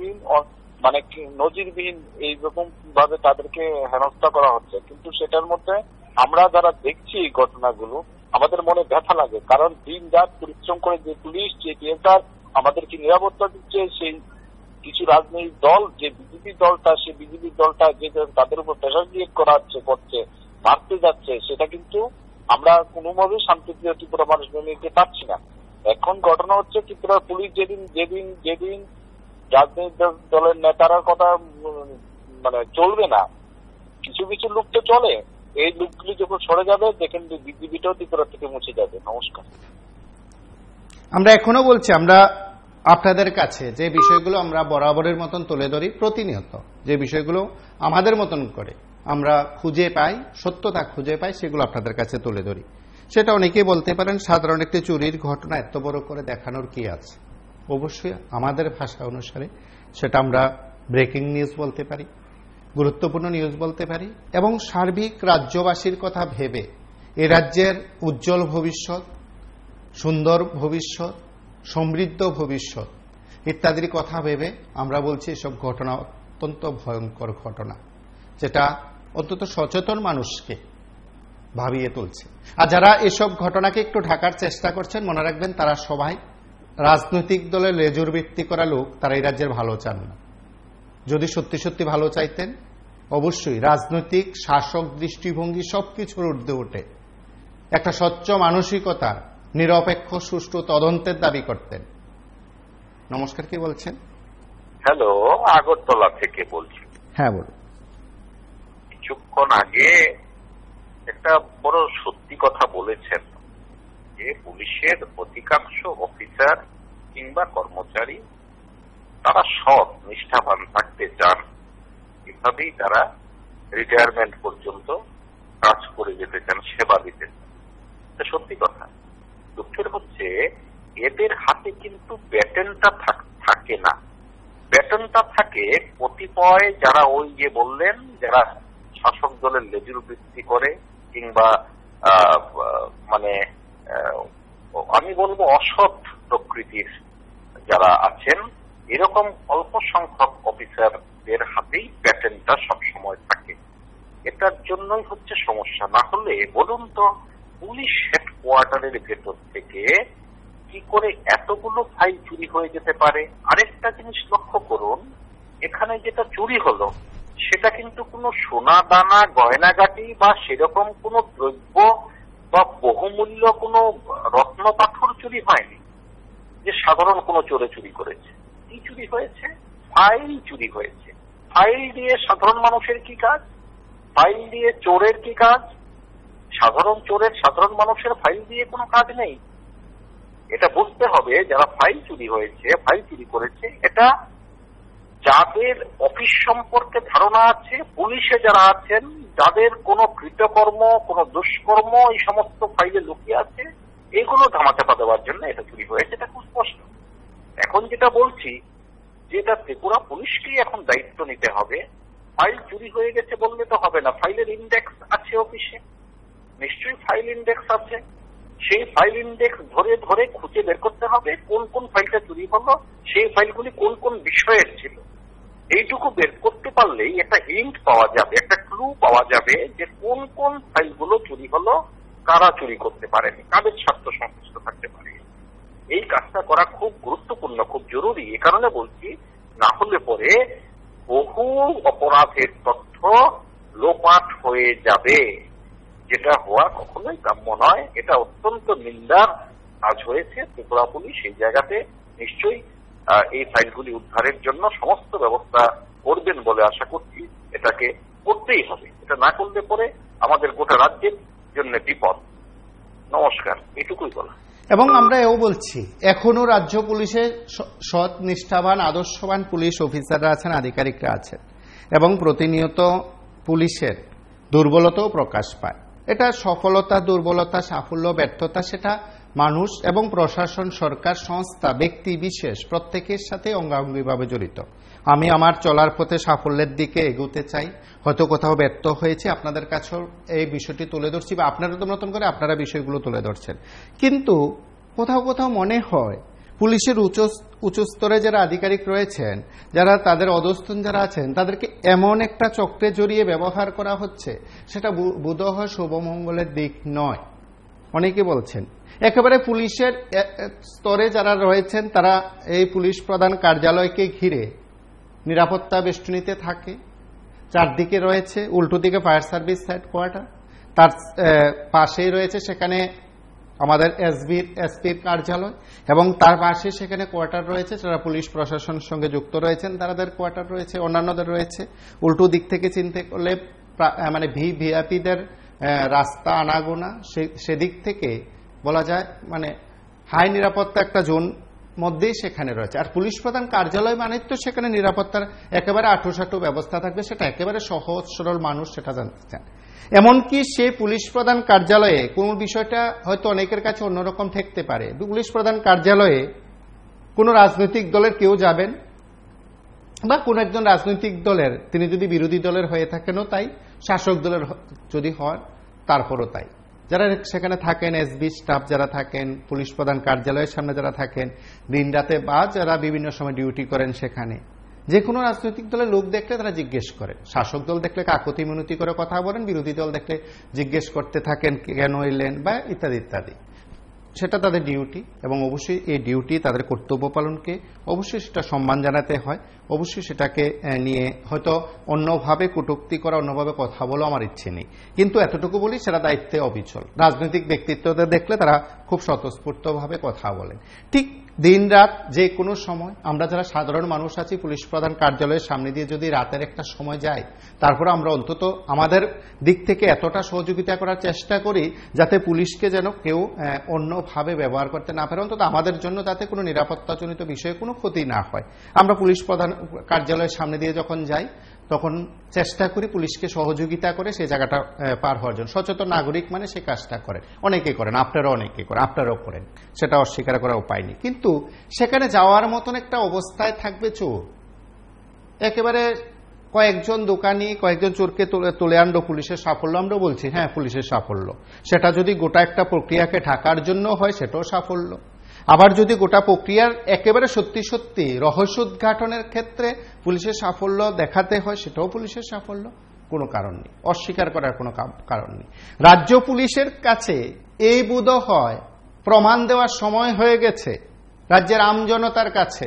নজিরবিহীন এইরকম ভাবে তাদেরকে হেনস্থা করা হচ্ছে। কিন্তু সেটার মধ্যে আমরা যারা দেখছি এই ঘটনাগুলো, আমাদের মনে ব্যথা লাগে। কারণ দিন রাত পরিশ্রম করে যে পুলিশ, যে টিএসআর আমাদেরকে নিরাপত্তা দিচ্ছে, সেই কিছু রাজনৈতিক দল, যে বিজেপি দলটা, সেই বিজেপি দলটা যে তাদের উপর প্রেশার ক্রিয়েট করছে, মারতে যাচ্ছে, সেটা কিন্তু আমরা কোনোভাবেই শান্তিপ্রিয় ত্রিপুরা মানুষ মেনে নিতে পারছি না। এখন ঘটনা হচ্ছে, ত্রিপুরার পুলিশ যেদিন রাজনৈতিক দলের নেতারা কথা মানে চলবে না, কিছু কিছু লোক তো চলে, এই লোকগুলি যখন সরে যাবে, দেখেন বিজেপিটাও ত্রিপুরা থেকে মুছে যাবে। নমস্কার। আমরা এখনো বলছি, আমরা আপনাদের কাছে যে বিষয়গুলো আমরা বরাবরের মতন তুলে ধরি, প্রতিনিয়ত যে বিষয়গুলো আমাদের মতন করে আমরা খুঁজে পাই, সত্যতা খুঁজে পাই, সেগুলো আপনাদের কাছে তুলে ধরি। সেটা অনেকেই বলতে পারেন, সাধারণ একটি চুরির ঘটনা এত বড় করে দেখানোর কি আছে? অবশ্যই আমাদের ভাষা অনুসারে সেটা আমরা ব্রেকিং নিউজ বলতে পারি, গুরুত্বপূর্ণ নিউজ বলতে পারি, এবং সার্বিক রাজ্যবাসীর কথা ভেবে এ রাজ্যের উজ্জ্বল ভবিষ্যৎ, সুন্দর ভবিষ্যৎ, সমৃদ্ধ ভবিষ্যৎ ইত্যাদির কথা ভেবে আমরা বলছি এসব ঘটনা অত্যন্ত ভয়ঙ্কর ঘটনা, যেটা অন্তত সচেতন মানুষকে ভাবিয়ে তুলছে। আর যারা এসব ঘটনাকে একটু ঢাকার চেষ্টা করছেন, মনে রাখবেন তারা সবাই রাজনৈতিক দলের লেজুর ভিত্তি করা লোক, তারা এই রাজ্যের ভালো চান না। যদি সত্যি সত্যি ভালো চাইতেন, অবশ্যই রাজনৈতিক শাসক দৃষ্টিভঙ্গি সবকিছুর ঊর্ধ্বে ওঠে একটা স্বচ্ছ মানসিকতা, নিরপেক্ষ সুষ্ঠু তদন্তের দাবি করতেন। নমস্কার, কে বলছেন? হ্যালো, আগরতলা থেকে বলছি। হ্যাঁ, বলুন। কিছুক্ষণ আগে একটা বড় সত্যি কথা বলেছেন যে পুলিশের অধিকাংশ অফিসার কিংবা কর্মচারী তারা সৎ নিষ্ঠাবান থাকতে চান, এভাবেই তারা রিটায়ারমেন্ট পর্যন্ত কাজ করে যেতে চান, সেবা দিতে চান। সত্যি কথা। দুঃখের হচ্ছে এদের হাতে কিন্তু ব্যাটনটা থাকে না। ব্যাটনটা থাকে কতিপয় যারা ওই যে বললেন, যারা শাসক দলের লেজুর বৃত্তি করে কিংবা মানে আমি বলবো অসৎ প্রকৃতির যারা আছেন, এরকম অল্প সংখ্যক অফিসারদের হাতেই ব্যাটনটা সবসময় থাকে। এটার জন্যই হচ্ছে সমস্যা। না হলে বলুন তো, পুলিশ হেডকোয়ার্টারের ভেতর থেকে কি করে এতগুলো ফাইল চুরি হয়ে যেতে পারে? আরেকটা জিনিস লক্ষ্য করুন, এখানে যেটা চুরি হলো সেটা কিন্তু কোনো সোনা দানা গয়নাগাটি বা সেরকম কোনো দ্রব্য বা বহুমূল্য কোনো রত্ন পাথর চুরি হয়নি। যে সাধারণ কোনো চোরে চুরি করেছে। কি চুরি হয়েছে? ফাইল চুরি হয়েছে। ফাইল দিয়ে সাধারণ মানুষের কি কাজ? ফাইল দিয়ে চোরের কি কাজ? সাধারণ চোরের, সাধারণ মানুষের ফাইল দিয়ে কোনো কাজ নেই। এটা বুঝতে হবে, যারা ফাইল চুরি হয়েছে, ফাইল চুরি করেছে, এটা যাদের অফিস সম্পর্কে ধারণা আছে, পুলিশে যারা আছেন, যাদের কোনো কৃতকর্ম, কোনো দুষ্কর্ম এই সমস্ত ফাইলে লুকিয়ে আছে, এগুলো ধামাচাপা দেওয়ার জন্য এটা চুরি হয়েছে। এটা খুব স্পষ্ট। এখন যেটা বলছি, যে এটা ত্রিপুরা পুলিশকেই এখন দায়িত্ব নিতে হবে। ফাইল চুরি হয়ে গেছে বললে তো হবে না। ফাইলের ইন্ডেক্স আছে অফিসে, নিশ্চয়ই ফাইল ইন্ডেক্স আছে। সেই ফাইল ইন্ডেক্স ধরে ধরে খুঁজে বের করতে হবে কোন কোন ফাইলটা চুরি হলো, সেই ফাইলগুলি কোন কোন বিষয়ের ছিল। এইটুকু বের করতে পারলেই একটা হিন্ট পাওয়া যাবে, একটা ক্লু পাওয়া যাবে যে কোন কোন ফাইলগুলো চুরি হলো, কারা চুরি করতে পারেনি, কাদের স্বার্থ সংশ্লিষ্ট থাকতে পারে। এই কাজটা করা খুব গুরুত্বপূর্ণ, খুব জরুরি। এ কারণে বলছি, না হলে পরে বহু অপরাধের তথ্য লোপাট হয়ে যাবে, যেটা হওয়া কখনোই কাম্য নয়। এটা অত্যন্ত নিন্দার কাজ হয়েছে। ত্রিপুরা পুলিশ এই জায়গাতে নিশ্চয়ই এই ফাইলগুলি উদ্ধারের জন্য সমস্ত ব্যবস্থা করবেন বলে আশা করছি। এটাকে করতেই হবে। এটা না করলে পরে আমাদের গোটা রাজ্যের জন্য বিপদ। নমস্কার, এটুকুই বলা। এবং আমরা এও বলছি, এখনো রাজ্য পুলিশে সৎ, নিষ্ঠাবান, আদর্শবান পুলিশ অফিসাররা আছেন, আধিকারিকরা আছেন, এবং প্রতিনিয়ত পুলিশের দুর্বলতাও প্রকাশ পায়। এটা সফলতা, দুর্বলতা, সাফল্য, ব্যর্থতা, সেটা মানুষ এবং প্রশাসন, সরকার, সংস্থা, ব্যক্তি বিশেষ প্রত্যেকের সাথে অঙ্গাঙ্গিভাবে জড়িত। আমি আমার চলার পথে সাফল্যের দিকে এগোতে চাই, হয়তো কোথাও ব্যর্থ হয়েছে, আপনাদের কাছেও এই বিষয়টি তুলে ধরছি, বা আপনারা তো নতুন করে আপনারা বিষয়গুলো তুলে ধরছেন। কিন্তু কোথাও কোথাও মনে হয় পুলিশের উচ্চ স্তরে যারা আধিকারিক রয়েছেন, যারা তাদের অধস্তন যারা আছেন, তাদেরকে এমন একটা চক্রে জড়িয়ে ব্যবহার করা হচ্ছে, সেটা বোধহয় শুভমঙ্গলের দিক নয়। অনেকে বলছেন একেবারে পুলিশের স্তরে যারা রয়েছেন, তারা এই পুলিশ প্রধান কার্যালয়কে ঘিরে নিরাপত্তা বেষ্টনীতে থাকে। চারদিকে রয়েছে, উল্টো দিকে ফায়ার সার্ভিস হেডকোয়ার্টার, তার পাশেই রয়েছে সেখানে আমাদের এসপির কার্যালয়, এবং তার পাশে সেখানে কোয়ার্টার রয়েছে যারা পুলিশ প্রশাসনের সঙ্গে যুক্ত রয়েছেন, তাদের কোয়ার্টার রয়েছে, অন্যান্যদের রয়েছে। উল্টো দিক থেকে চিন্তা করলে মানে ভিআইপিদের রাস্তা আনাগোনা, সেদিক থেকে বলা যায় মানে হাই নিরাপত্তা একটা জোন মধ্যেই সেখানে রয়েছে। আর পুলিশ প্রধান কার্যালয় মানে তো সেখানে নিরাপত্তার একেবারে আঁটুসাঁটু ব্যবস্থা থাকবে, সেটা একেবারে সহজ সরল মানুষ সেটা জানতে চান। এমনকি সে পুলিশ প্রধান কার্যালয়ে কোন বিষয়টা হয়তো অনেকের কাছে অন্যরকম ঠেকতে পারে। পুলিশ প্রধান কার্যালয়ে কোনো রাজনৈতিক দলের কেউ যাবেন, বা কোন একজন রাজনৈতিক দলের, তিনি যদি বিরোধী দলের হয়ে থাকেনও তাই, শাসক দলের যদি হয় তারপরও তাই, যারা সেখানে থাকেন, এসবি স্টাফ যারা থাকেন, পুলিশ প্রধান কার্যালয়ের সামনে যারা থাকেন দিন রাতে, বা যারা বিভিন্ন সময় ডিউটি করেন, সেখানে যে কোনো রাজনৈতিক দলের লোক দেখলে তারা জিজ্ঞেস করেন। শাসক দল দেখলে কাকুতি মিনতি করে কথা বলেন, বিরোধী দল দেখলে জিজ্ঞেস করতে থাকেন কেন এলেন, বা ইত্যাদি ইত্যাদি। সেটা তাদের ডিউটি, এবং অবশ্যই এই ডিউটি তাদের কর্তব্য পালনকে অবশ্যই সেটা সম্মান জানাতে হয়। অবশ্যই সেটাকে নিয়ে হয়তো অন্যভাবে কটূক্তি করা, অন্যভাবে কথা বলা আমার ইচ্ছে নেই, কিন্তু এতটুকু বলি সেটা দায়িত্বে অবিচল। রাজনৈতিক ব্যক্তিত্বদের দেখলে তারা খুব স্বতঃস্ফূর্তভাবে কথা বলেন। ঠিক দিন রাত যে কোনো সময় আমরা যারা সাধারণ মানুষ আছি, পুলিশ প্রধান কার্যালয়ের সামনে দিয়ে যদি রাতের একটা সময় যাই, তারপরে আমরা অন্তত আমাদের দিক থেকে এতটা সহযোগিতা করার চেষ্টা করি যাতে পুলিশকে যেন কেউ অন্যভাবে ব্যবহার করতে না পারে, অন্তত আমাদের জন্য যাতে কোনো নিরাপত্তাজনিত বিষয়ে কোনো ক্ষতি না হয়। আমরা পুলিশ প্রধান কার্যালয়ের সামনে দিয়ে যখন যাই, তখন চেষ্টা করি পুলিশকে সহযোগিতা করে সেই জায়গাটা পার হওয়ার জন্য। সচেতন নাগরিক মানে সে কাজটা করেন, অনেকে করেন, আপনারাও অনেকে করেন, আপনারাও করেন, সেটা অস্বীকার করার উপায় নেই। কিন্তু সেখানে যাওয়ার মতন একটা অবস্থায় থাকবে চোর, একেবারে কয়েকজন দোকানি, কয়েকজন চোরকে তুলে আনলো, পুলিশের সাফল্য আমরা বলছি, হ্যাঁ পুলিশের সাফল্য। সেটা যদি গোটা একটা প্রক্রিয়াকে ঢাকার জন্য হয়, সেটাও সাফল্য। আবার যদি গোটা প্রক্রিয়ার একেবারে সত্যি সত্যি রহস্য উদ্ঘাটনের ক্ষেত্রে পুলিশের সাফল্য দেখাতে হয়, সেটাও পুলিশের সাফল্য। কোনো কারণ নেই, অস্বীকার করার কোনো কারণ নেই। রাজ্য পুলিশের কাছে এই বোধ হয় প্রমাণ দেওয়ার সময় হয়ে গেছে রাজ্যের আমজনতার কাছে।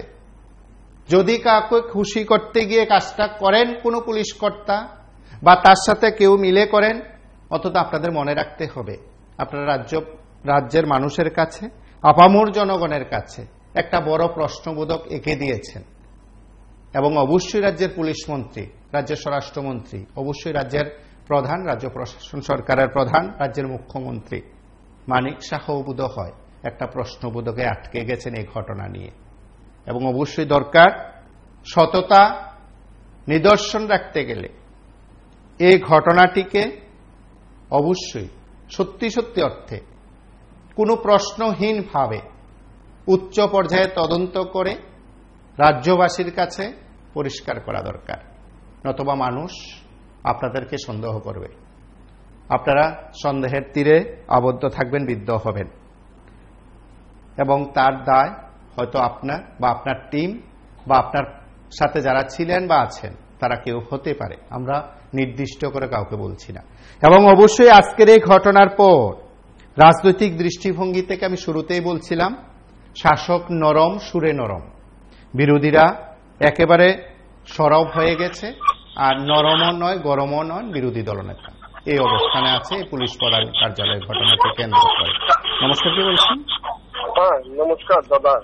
যদি কাউকে খুশি করতে গিয়ে কাজটা করেন কোনো পুলিশ কর্তা, বা তার সাথে কেউ মিলে করেন, অন্তত আপনাদের মনে রাখতে হবে আপনারা রাজ্যের মানুষের কাছে, আপামর জনগণের কাছে একটা বড় প্রশ্নবোধক এঁকে দিয়েছেন। এবং অবশ্যই রাজ্যের পুলিশ মন্ত্রী, রাজ্যের স্বরাষ্ট্রমন্ত্রী, অবশ্যই রাজ্যের প্রধান, রাজ্য প্রশাসন সরকারের প্রধান, রাজ্যের মুখ্যমন্ত্রী মানিক সাহা বোধ হয় একটা প্রশ্নবোধকে আটকে গেছেন এই ঘটনা নিয়ে। এবং অবশ্যই দরকার সততা নিদর্শন রাখতে গেলে এই ঘটনাটিকে অবশ্যই সত্যি সত্যি অর্থে কোনো প্রশ্নহীনভাবে উচ্চ পর্যায়ে তদন্ত করে রাজ্যবাসীর কাছে পরিষ্কার করা দরকার, নতুবা মানুষ আপনাদেরকে সন্দেহ করবে, আপনারা সন্দেহের তীরে আবদ্ধ থাকবেন, বিদ্ধ হবেন এবং তার দায় হয়তো আপনার বা আপনার টিম বা আপনার সাথে যারা ছিলেন বা আছেন তারা কেউ হতে পারে, আমরা নির্দিষ্ট করে কাউকে বলছি না। এবং অবশ্যই আজকের এই ঘটনার পর রাজনৈতিক দৃষ্টিভঙ্গি থেকে আমি শুরুতেই বলছিলাম শাসক নরম সুরে নরম, বিরোধীরা একেবারে সরব হয়ে গেছে, আর নরমও নয় গরমও নয় বিরোধী দলনেতা এই অবস্থানে আছে এই পুলিশ প্রধান কার্যালয়ের ঘটনাকে কেন্দ্র করে। নমস্কার, কি বলছেন? হ্যাঁ নমস্কার দাদা।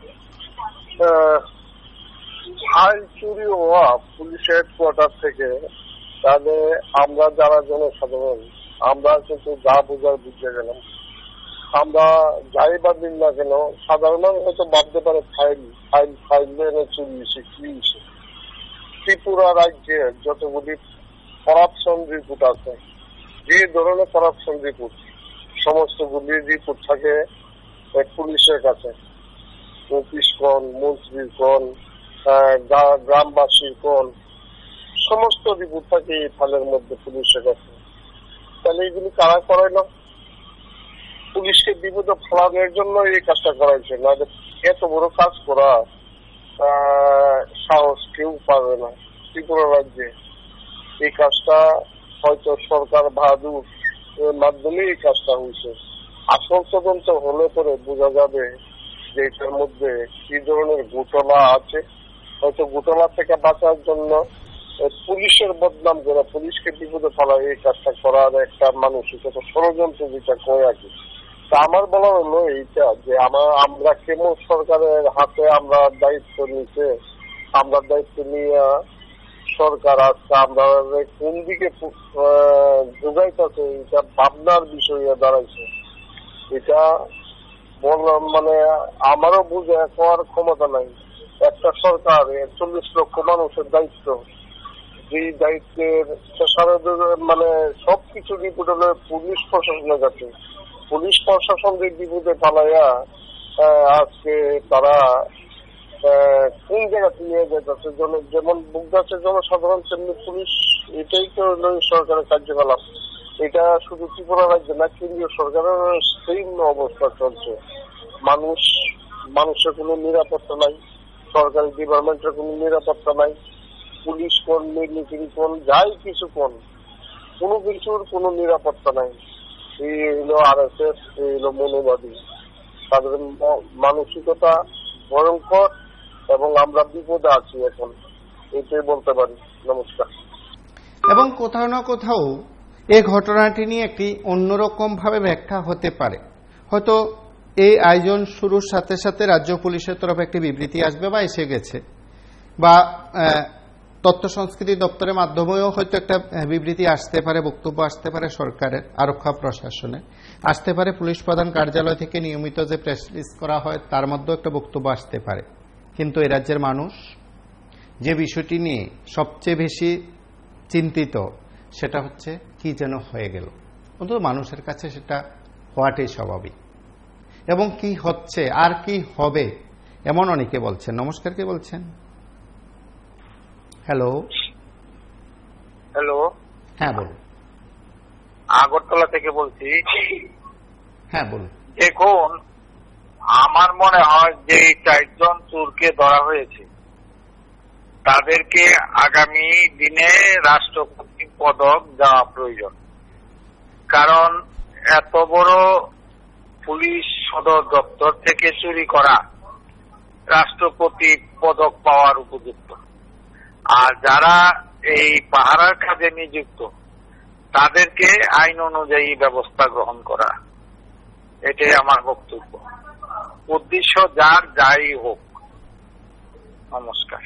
ফাইল চুরি হওয়া পুলিশ হেডকোয়ার্টার থেকে, তাহলে আমরা যারা জনসাধারণ আমরা কিন্তু যা বোঝার বুঝে গেলাম। আমরা যাই বা দিন না কেন সাধারণ মানুষ হয়তো ভাবতে পারে ফাইল ফাইল ফাইল চুরি হয়েছে কি হয়েছে। ত্রিপুরা রাজ্যে যতগুলি করাপশন রিপোর্ট আছে, যে ধরনের করাপশন রিপোর্ট সমস্তগুলি রিপোর্ট থাকে পুলিশের কাছে, অফিস কোন, মন্ত্রীর কোন, গ্রামবাসীর কোন, সমস্ত রিপোর্ট থাকে এই ফাইলের মধ্যে পুলিশের কাছে। তাহলে এইগুলি কারা করাইল? পুলিশকে বিপদে ফেলানোর জন্য এই কাজটা করাইছে, না এত বড় কাজ করা সাহস কেউ পাবে না ত্রিপুরা রাজ্যে। এই কাজটা হয়তো সরকার বাহাদুর মাধ্যমে এই কাজটা হয়েছে। আসল তদন্ত হলে পরে বোঝা যাবে যে এটার মধ্যে কি ধরনের ঘটনা আছে। হয়তো ঘটনা থেকে বাঁচার জন্য পুলিশের বদনাম করে পুলিশকে বিপদে ফেলা এই কাজটা করার একটা মানসিকতা ষড়যন্ত্র যেটা করে আর কি। তা আমার বলা হলো এইটা যে আমরা কেমন সরকারের হাতে আমরা দায়িত্ব নিতে, আমরা দায়িত্ব নিয়ে সরকার আজকে আমরা কোন দিকে যোগাইতেছে এটা ভাবনার বিষয় দাঁড়াইছে। এটা বললাম মানে আমারও বুঝে হওয়ার ক্ষমতা নাই। একটা সরকার 40 লক্ষ মানুষের দায়িত্ব, যে দায়িত্বের মানে সবকিছু রিপোর্ট হলো পুলিশ প্রশাসনের কাছে। পুলিশ প্রশাসনকে বিপদে পালাইয়া আজকে তারা কোন জায়গাতে নিয়ে যেতেছে, যেমন বুঝতেছে জনসাধারণ তেমনি পুলিশ। এটাই তো সরকারের কার্যকলাপ। এটা শুধু ত্রিপুরা রাজ্যে না, কেন্দ্রীয় সরকারের সেম অবস্থা চলছে। মানুষের কোনো নিরাপত্তা নাই, সরকারি ডিপার্টমেন্টের কোনো নিরাপত্তা নাই, পুলিশ কোন, মিলিটারি কোন, যাই কিছু কোন, কোনো কিছুর কোনো নিরাপত্তা নাই। এই হলো RSS, এই হলো মনোবাদী। তাদের মানসিকতা ভয়ঙ্কর এবং আমরা বিপদে আছি এখন, এটাই বলতে পারি। নমস্কার। এবং কোথাও না কোথাও এই ঘটনাটি নিয়ে একটি অন্যরকম ভাবে ব্যাখ্যা হতে পারে। হয়তো এই আয়োজন শুরুর সাথে সাথে রাজ্য পুলিশের তরফে একটি বিবৃতি আসবে বা এসে গেছে, বা তথ্য সংস্কৃতি দপ্তরের মাধ্যমেও হয়তো একটা বিবৃতি আসতে পারে, বক্তব্য আসতে পারে সরকারের, আরক্ষা প্রশাসনের আসতে পারে, পুলিশ প্রধান কার্যালয় থেকে নিয়মিত যে প্রেস রিলিজ করা হয় তার মধ্যেও একটা বক্তব্য আসতে পারে। কিন্তু এই রাজ্যের মানুষ যে বিষয়টি নিয়ে সবচেয়ে বেশি চিন্তিত সেটা হচ্ছে কি যেন হয়ে গেল। অন্তত মানুষের কাছে সেটা হওয়াটাই স্বাভাবিক। এবং কি হচ্ছে আর কি হবে এমন অনেকে বলছেন। নমস্কার, কে বলছেন? হ্যালো। হ্যালো, হ্যাঁ বলুন। আগরতলা থেকে বলছি। হ্যাঁ বলুন। দেখুন, আমার মনে হয় যে এই 4 জন চোরকে ধরা হয়েছে তাদেরকে আগামী দিনে রাষ্ট্রপতি পদক দেওয়া প্রয়োজন। কারণ এত বড় পুলিশ সদর দপ্তর থেকে চুরি করা রাষ্ট্রপতি পদক পাওয়ার উপযুক্ত। আর যারা এই পাহারার কাজে নিযুক্ত তাদেরকে আইন অনুযায়ী ব্যবস্থা গ্রহণ করা, এটাই আমার বক্তব্য। উদ্দেশ্য যার যাই হোক। নমস্কার।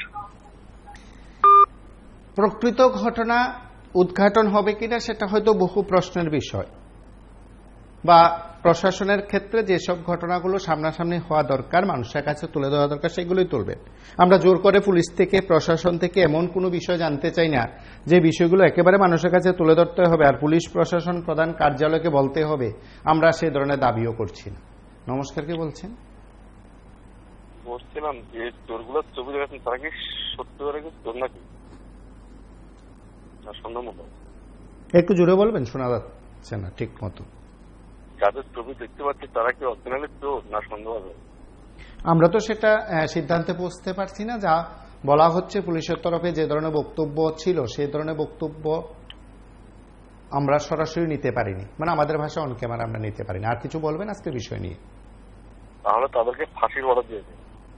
প্রকৃত ঘটনা উদ্ঘাটন হবে কিনা সেটা হয়তো বহু প্রশ্নের বিষয়, বা প্রশাসনের ক্ষেত্রে যেসব ঘটনাগুলো সামনাসামনি হওয়া দরকার, মানুষের কাছে তুলে দেওয়া দরকার, সেগুলোই তুলবেন। আমরা জোর করে পুলিশ থেকে, প্রশাসন থেকে এমন কোনো বিষয় জানতে চাই না যে বিষয়গুলো একেবারে মানুষের কাছে তুলে ধরতে হবে আর পুলিশ প্রশাসন প্রধান কার্যালয়কে বলতে হবে। আমরা সেই ধরনের দাবিও করছি না। নমস্কার, কে বলছেন? বলছিলাম যে চোরগুলোর ছবি দেখেছেন, তারা কি সত্যি করে চোর নাকি না সন্দেহ মতো? একটু জোরে বলবেন, শোনা যাচ্ছে না ঠিক মতো। যাদের ছবি দেখতে পাচ্ছি তারা কি অরিজিনালি চোর না সন্দেহ হবে? আমরা তো সেটা সিদ্ধান্তে পৌঁছতে পারছি না। যা বলা হচ্ছে পুলিশের তরফে যে ধরনের বক্তব্য ছিল, সেই ধরনের বক্তব্য আমরা সরাসরি নিতে পারিনি, মানে আমাদের ভাষা অন ক্যামেরা আমরা নিতে পারিনি। আর কিছু বলবেন আজকের বিষয় নিয়ে? তাহলে তাদেরকে ফাঁসির অর্ডার দিয়েছে,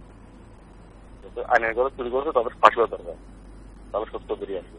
আইনের ঘরে চুরি করেছে, তাদের ফাঁসি হওয়া দরকার, তাহলে সত্য বেরিয়ে আসবে।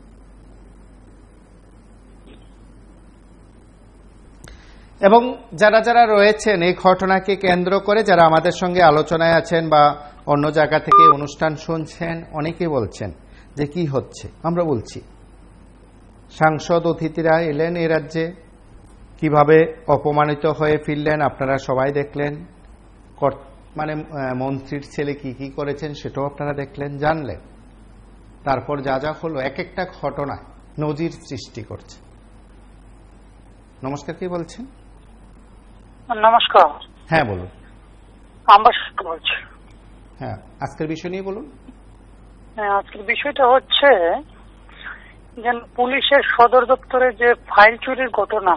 এবং যারা যারা রয়েছেন এই ঘটনাকে কেন্দ্র করে, যারা আমাদের সঙ্গে আলোচনায় আছেন বা অন্য জায়গা থেকে অনুষ্ঠান শুনছেন, অনেকে বলছেন যে কি হচ্ছে। আমরা বলছি সাংসদ অতিথিরা এলেন এই রাজ্যে, কিভাবে অপমানিত হয়ে ফিরলেন আপনারা সবাই দেখলেন। মানে মন্ত্রীর ছেলে কি কি করেছেন সেটাও আপনারা দেখলেন, জানলেন। তারপর যা যা হলো, এক একটা ঘটনায় নজির সৃষ্টি করছে। নমস্কার, কে বলছেন? নমস্কার। হ্যাঁ বলুন। আমরা বলছি। হ্যাঁ, আজকের বিষয় নিয়ে বলুন। হ্যাঁ, আজকের বিষয়টা হচ্ছে যে পুলিশের সদর দপ্তরে যে ফাইল চুরির ঘটনা,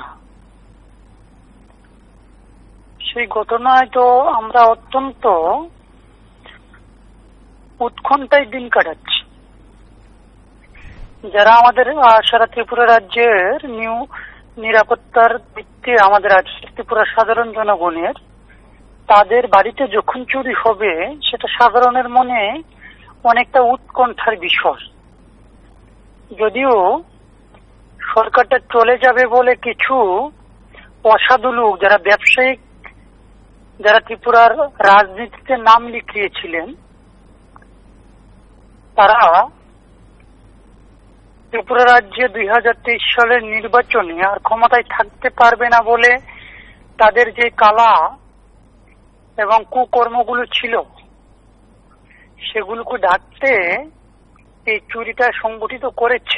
সেই ঘটনায় তো আমরা অত্যন্ত উৎকণ্ঠায় দিন কাটাচ্ছি। যারা আমাদের সারা ত্রিপুরা রাজ্যের নিরাপত্তার ভিত্তি, আমাদের ত্রিপুরা সাধারণ জনগণের, তাদের বাড়িতে যখন চুরি হবে সেটা সাধারণের মনে অনেকটা উৎকণ্ঠার বিষয়। যদিও সরকারটা চলে যাবে বলে কিছু অসাধু লোক, যারা ব্যবসায়িক, যারা ত্রিপুরার রাজনীতিতে নাম লিখিয়েছিলেন, তারা ত্রিপুরা রাজ্যে 2023 সালের নির্বাচনে আর ক্ষমতায় থাকতে পারবে না বলে তাদের যে কালা এবং কুকর্মগুলো ছিল সেগুলোকে ঢাকতে এই চুরিটা সংগঠিত করেছে।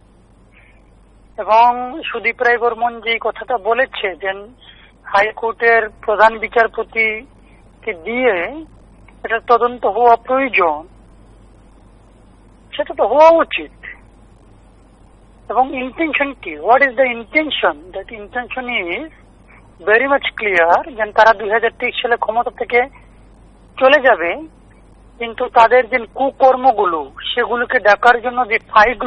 এবং সুদীপ রায় বর্মন যে কথাটা বলেছে যে হাইকোর্টের প্রধান বিচারপতিকে দিয়ে এটা তদন্ত হওয়া প্রয়োজন, সেটা তো হওয়া উচিত। এবং ইন্টেনশন কি, what is the intention? That intention is very much clear. যেন তারা 2023 সালে ক্ষমতা থেকে চলে যাবে, কিন্তু তাদের যে কুকর্মগুলো সেগুলোকে দেখার জন্য যে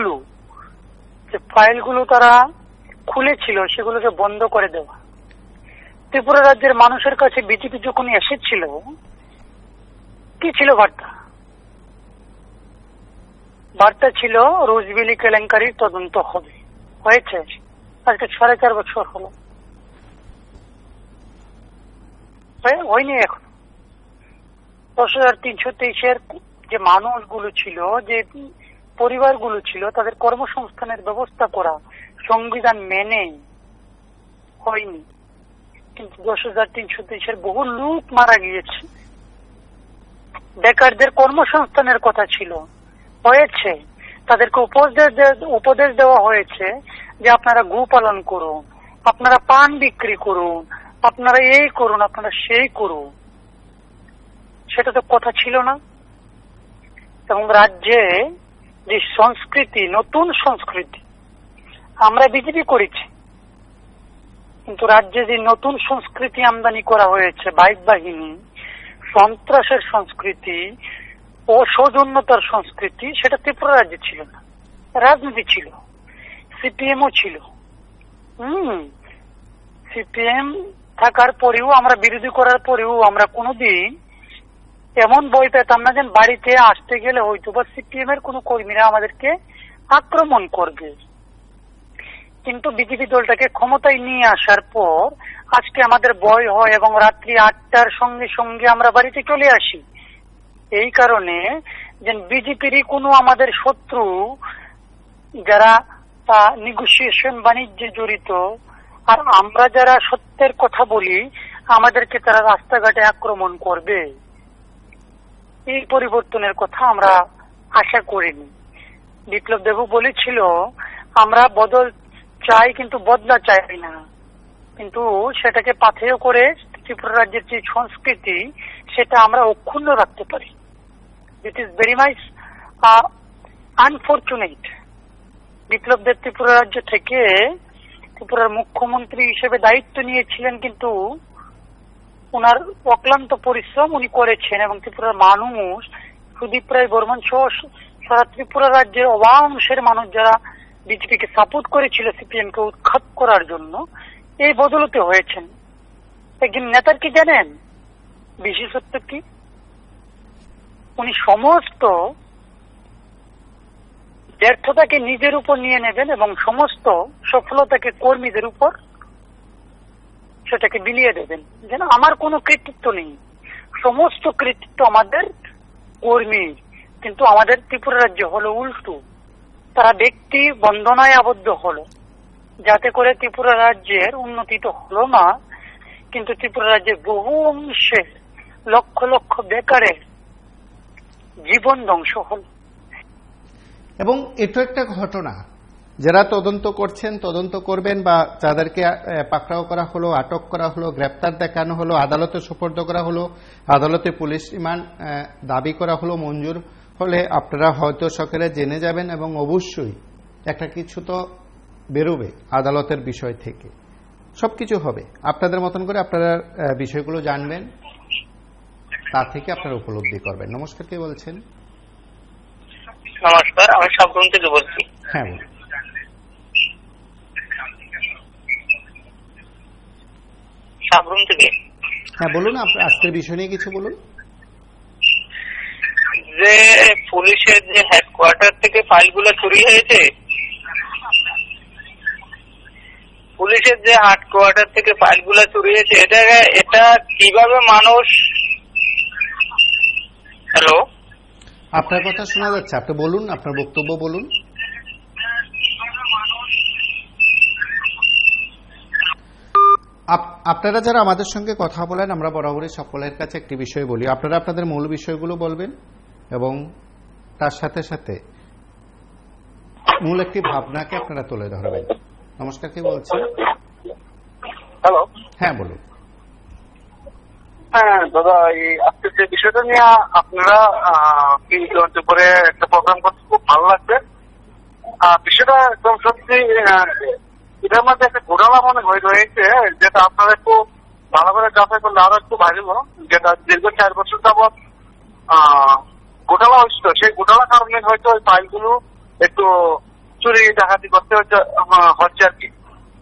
ফাইলগুলো তারা খুলেছিল সেগুলোকে বন্ধ করে দেওয়া। ত্রিপুরা রাজ্যের মানুষের কাছে বিজেপি যখন এসেছিল, কি ছিল বার্তা? বার্তা ছিল রোজবেলি কেলেঙ্কারির তদন্ত হবে। হয়েছে? আজকে 4.5 বছর হলো, হয়নি এখন। 10,323-এর যে মানুষগুলো ছিল, যে পরিবারগুলো ছিল, তাদের কর্মসংস্থানের ব্যবস্থা করা সংবিধান মেনে হয়নি। কিন্তু 10,323-এর বহু লোক মারা গিয়েছে। বেকারদের কর্মসংস্থানের কথা ছিল, হয়েছে। তাদেরকে উপদেশ দেওয়া হয়েছে যে আপনারা গো পালন করুন, আপনারা পান বিক্রি করুন, আপনারা এই করুন, আপনারা সেই করুন। সেটা তো কথা ছিল না। এবং রাজ্যে যে সংস্কৃতি, নতুন সংস্কৃতি আমরা বিজেপি করেছি, কিন্তু রাজ্যে যে নতুন সংস্কৃতি আমদানি করা হয়েছে, বাইক বাহিনী, সন্ত্রাসের সংস্কৃতি, অসৌজন্যতার সংস্কৃতি, সেটা ত্রিপুরা রাজ্যে ছিল না। রাজনীতি ছিল, সিপিএমও ছিল। সিপিএম থাকার পরেও, আমরা বিরোধী করার পরেও আমরা কোনোদিন এমন ভয় পেতাম না যে বাড়িতে আসতে গেলে হয়তো বা সিপিএম এর কোন কর্মীরা আমাদেরকে আক্রমণ করবে। কিন্তু বিজেপি দলটাকে ক্ষমতায় নিয়ে আসার পর আজকে আমাদের ভয় হয় এবং রাত্রি 8টার সঙ্গে সঙ্গে আমরা বাড়িতে চলে আসি। এই কারণে যে বিজেপিরই কোনো আমাদের শত্রু যারা নেগোসিয়েশন বাণিজ্যে জড়িত, আর আমরা যারা সত্যের কথা বলি আমাদেরকে তারা রাস্তাঘাটে আক্রমণ করবে, এই পরিবর্তনের কথা আমরা আশা করিনি। বিপ্লব দেবু বলেছিল আমরা বদল চাই কিন্তু বদলা চাই না, কিন্তু সেটাকে পাথেয় করে ত্রিপুরা রাজ্যের যে সংস্কৃতি সেটা আমরা অক্ষুণ্ণ রাখতে পারি। It is very much unfortunate. Biplab Deb Tripura রাজ্য থেকে ত্রিপুরার মুখ্যমন্ত্রী হিসেবে দায়িত্ব নিয়েছিলেন, কিন্তু ওনার অক্লান্ত পরিশ্রম উনি করেছেন এবং ত্রিপুরার মানুষ, সুদীপ রায় বর্মন সহ সারা ত্রিপুরা রাজ্যের অবাংশের মানুষ যারা বিজেপিকে সাপোর্ট করেছিল সিপিএম কে উৎখাত করার জন্য, এই বদলতে হয়েছেন। একজন নেতার কি জানেন বিশেষত্ব কি? উনি সমস্ত ব্যর্থতাকে নিজের উপর নিয়ে নেবেন এবং সমস্ত সফলতাকে কর্মীদের উপর সেটাকে বিলিয়ে দেবেন, যেন আমার কোনো কৃতিত্ব নেই, সমস্ত কৃতিত্ব আমাদের কর্মী। কিন্তু আমাদের ত্রিপুরা রাজ্য হলো উল্টো, তারা ব্যক্তি বন্দনায় আবদ্ধ হলো, যাতে করে ত্রিপুরা রাজ্যের উন্নতি তো হলো না, কিন্তু ত্রিপুরা রাজ্যের বহু অংশে লক্ষ লক্ষ বেকারের জীবন ধ্বংস হল। এবং এটা একটা ঘটনা, যারা তদন্ত করছেন, তদন্ত করবেন, বা যাদেরকে পাকড়াও করা হলো, আটক করা হলো, গ্রেপ্তার দেখানো হলো, আদালতে সোপর্দ করা হলো, আদালতে পুলিশ রিমান্ড দাবি করা হলো, মঞ্জুর হলে আপনারা হয়তো সকালে জেনে যাবেন এবং অবশ্যই একটা কিছু তো বেরোবে আদালতের বিষয় থেকে, সবকিছু হবে। আপনাদের মতন করে আপনারা বিষয়গুলো জানবেন, তা থেকে আপনারা উপলব্ধি করবেন। নমস্কার, কে বলছেন? নমস্কার, আমি সাবরুম থেকে বলছি। হ্যাঁ বলুন। সাবরুম থেকে। হ্যাঁ বলুন, আজকের বিষয় নিয়ে কিছু বলুন। যে পুলিশের যে হেডকোয়ার্টার থেকে ফাইলগুলো চুরি হয়েছে, পুলিশের যে হেডকোয়ার্টার থেকে ফাইলগুলো চুরি হয়েছে, এটা কিভাবে মানুষ। হ্যালো, আপনার কথা শোনা যাচ্ছে, আপনি বলুন, আপনার বক্তব্য বলুন। আপনারা যারা আমাদের সঙ্গে কথা বলেন, আমরা বরাবরই সকলের কাছে একটি বিষয় বলি, আপনারা আপনাদের মূল বিষয়গুলো বলবেন এবং তার সাথে সাথে মূল একটি ভাবনাকে আপনারা তুলে ধরবেন। নমস্কার, কে বলছেন? হ্যালো, হ্যাঁ বলুন। হ্যাঁ দাদা, এই আজকে যে বিষয়টা নিয়ে আপনারা করে একটা প্রোগ্রাম করতে খুব ভালো লাগবে। বিষয়টা একদম সত্যি, এটার মধ্যে একটা ঘোটালা মনে হয়েছে, যেটা আপনারা একটু ভালো করে যাচাই করলে আরো একটু ভালো, যেটা দীর্ঘ 4 বছর যাবৎ ঘোটালা হয়েছিল, সেই ঘোটালার কারণে হয়তো ওই ফাইলগুলো একটু চুরি ডাকাতি করতে হচ্ছে আর কি।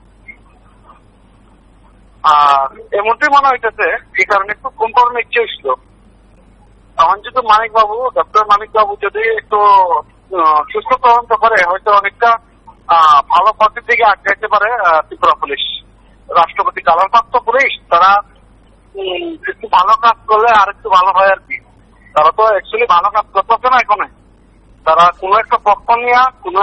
আর এমনটাই মনে হইতেছে, এই কারণে একটু কম করানোর ইচ্ছে হয়েছিল। তখন যদি ডক্টর মানিক বাবু যদি একটু সুস্থ তদন্ত করে, হয়তো অনেকটা ভালো পথের দিকে আগাইতে পারে ত্রিপুরা পুলিশ। রাষ্ট্রপতি কালারপ্রাপ্ত পুলিশ, তারা একটু ভালো কাজ করলে আর একটু ভালো হয় আর কি। তারা তো অ্যাকচুয়ালি ভালো কাজ করতেছে না এখন। তারা কোনো একটা পক্ষ নিয়ে কোনো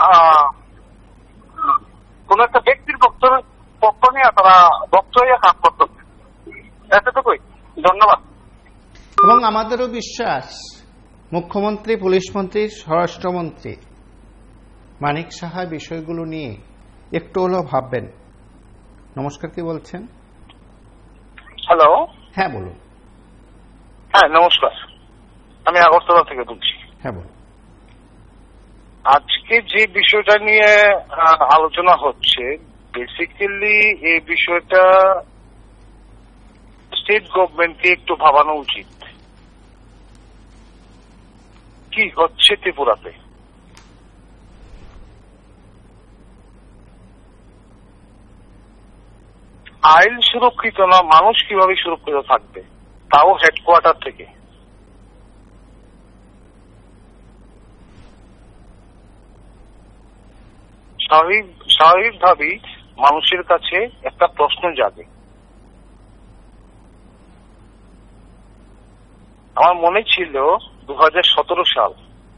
একটা ব্যক্তির পক্ষ নিয়ে তারা বক্ত হইয়া কাজ করতেছে, এতটুকুই। ধন্যবাদ। এবং আমাদেরও বিশ্বাস মুখ্যমন্ত্রী, পুলিশ মন্ত্রী, স্বরাষ্ট্রমন্ত্রী মানিক সাহা বিষয়গুলো নিয়ে একটু হলেও ভাববেন। নমস্কার, কি বলছেন? হ্যালো, হ্যাঁ বলুন। হ্যাঁ নমস্কার, আমি আগরতলা থেকে বলছি। হ্যাঁ বলুন। আজকে যে বিষয়টা নিয়ে আলোচনা হচ্ছে, বেসিক্যালি এই বিষয়টা স্টেট গভর্নমেন্টকে একটু ভাবানো উচিত, কি হচ্ছে ত্রিপুরাতে। আইন সুরক্ষিত না, মানুষ কিভাবে সুরক্ষিত থাকবে, তাও হেডকোয়ার্টার থেকে। স্বাভাবিকভাবেই মানুষের কাছে একটা প্রশ্ন জাগে। আমার মনে ছিল 2017 সাল।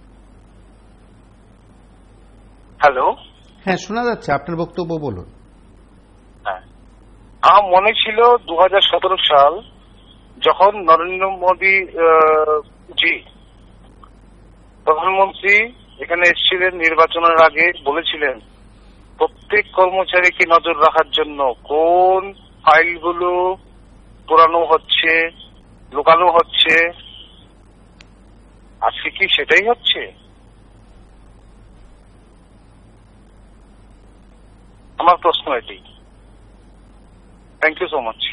হ্যালো, হ্যাঁ শোনা যাচ্ছে, আপনার বক্তব্য বলুন। হ্যাঁ, আমার মনে ছিল 2017 সাল যখন নরেন্দ্র মোদী জি প্রধানমন্ত্রী এখানে এসেছিলেন, নির্বাচনের আগে বলেছিলেন প্রত্যেক কর্মচারীকে নজর রাখার জন্য কোন ফাইলগুলো পোড়ানো হচ্ছে, লুকানো হচ্ছে। আজকে কি সেটাই হচ্ছে? আমার প্রশ্ন এটি। Thank you so much.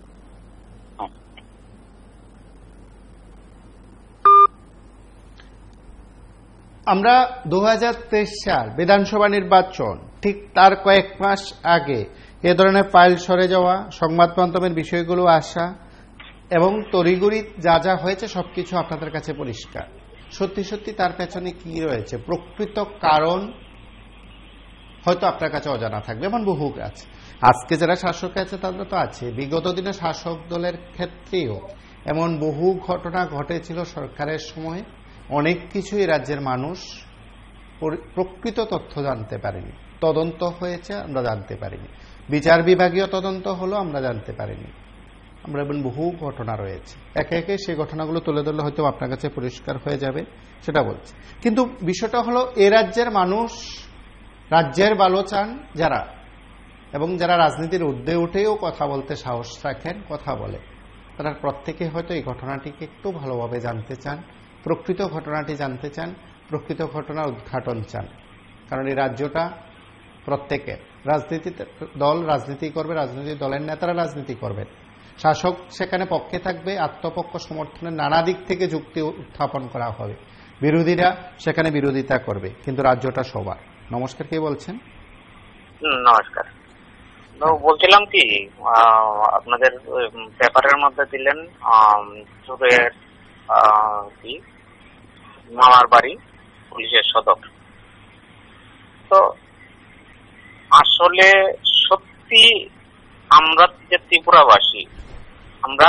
আমরা 2023 সাল বিধানসভা নির্বাচন ঠিক তার কয়েক মাস আগে এ ধরনের ফাইল সরে যাওয়া, সংবাদ মাধ্যমের বিষয়গুলো আসা এবং তড়িঘড়ি যা যা হয়েছে সবকিছু আপনাদের কাছে পরিষ্কার। সত্যি সত্যি তার পেছনে কি রয়েছে, প্রকৃত কারণ হয়তো আপনার কাছে অজানা থাকবে, এমন বহু আছে। আজকে যারা শাসক আছে তাদের তো আছে, বিগত দিনে শাসক দলের ক্ষেত্রেও এমন বহু ঘটনা ঘটেছিল সরকারের সময়। অনেক কিছুই রাজ্যের মানুষ প্রকৃত তথ্য জানতে পারেনি, তদন্ত হয়েছে আমরা জানতে পারিনি, বিচার বিভাগীয় তদন্ত হলো আমরা জানতে পারিনি। আমরা এমন বহু ঘটনা রয়েছে, একে একে সেই ঘটনাগুলো তুলে ধরলে হয়তো আপনার কাছে পরিষ্কার হয়ে যাবে, সেটা বলছি। কিন্তু বিষয়টা হলো এ রাজ্যের মানুষ রাজ্যের ভালো চান যারা, এবং যারা রাজনীতির ঊর্ধ্বে উঠেও কথা বলতে সাহস রাখেন, কথা বলে, তারা প্রত্যেকে হয়তো এই ঘটনাটিকে একটু ভালোভাবে জানতে চান, প্রকৃত ঘটনাটি জানতে চান, প্রকৃত ঘটনা উদ্ঘাটন চান। কারণ এই রাজ্যটা প্রত্যেকের, রাজনীতি দল রাজনীতি করবে, রাজনৈতিক দলের নেতারা রাজনীতি করবেন, শাসক সেখানে পক্ষে থাকবে, আত্মপক্ষ সমর্থনের নানা দিক থেকে যুক্তি উত্থাপন করা হবে, বিরোধীরা সেখানে বিরোধিতা করবে, কিন্তু রাজ্যটা সবার। নমস্কার, কে বলছেন? নমস্কার, বলছিলাম কি আপনাদের পেপারের মধ্যে দিলেন চুরের কি মামার বাড়ি পুলিশের সদর। তো আসলে সত্যি আমরা যে ত্রিপুরাবাসী আমরা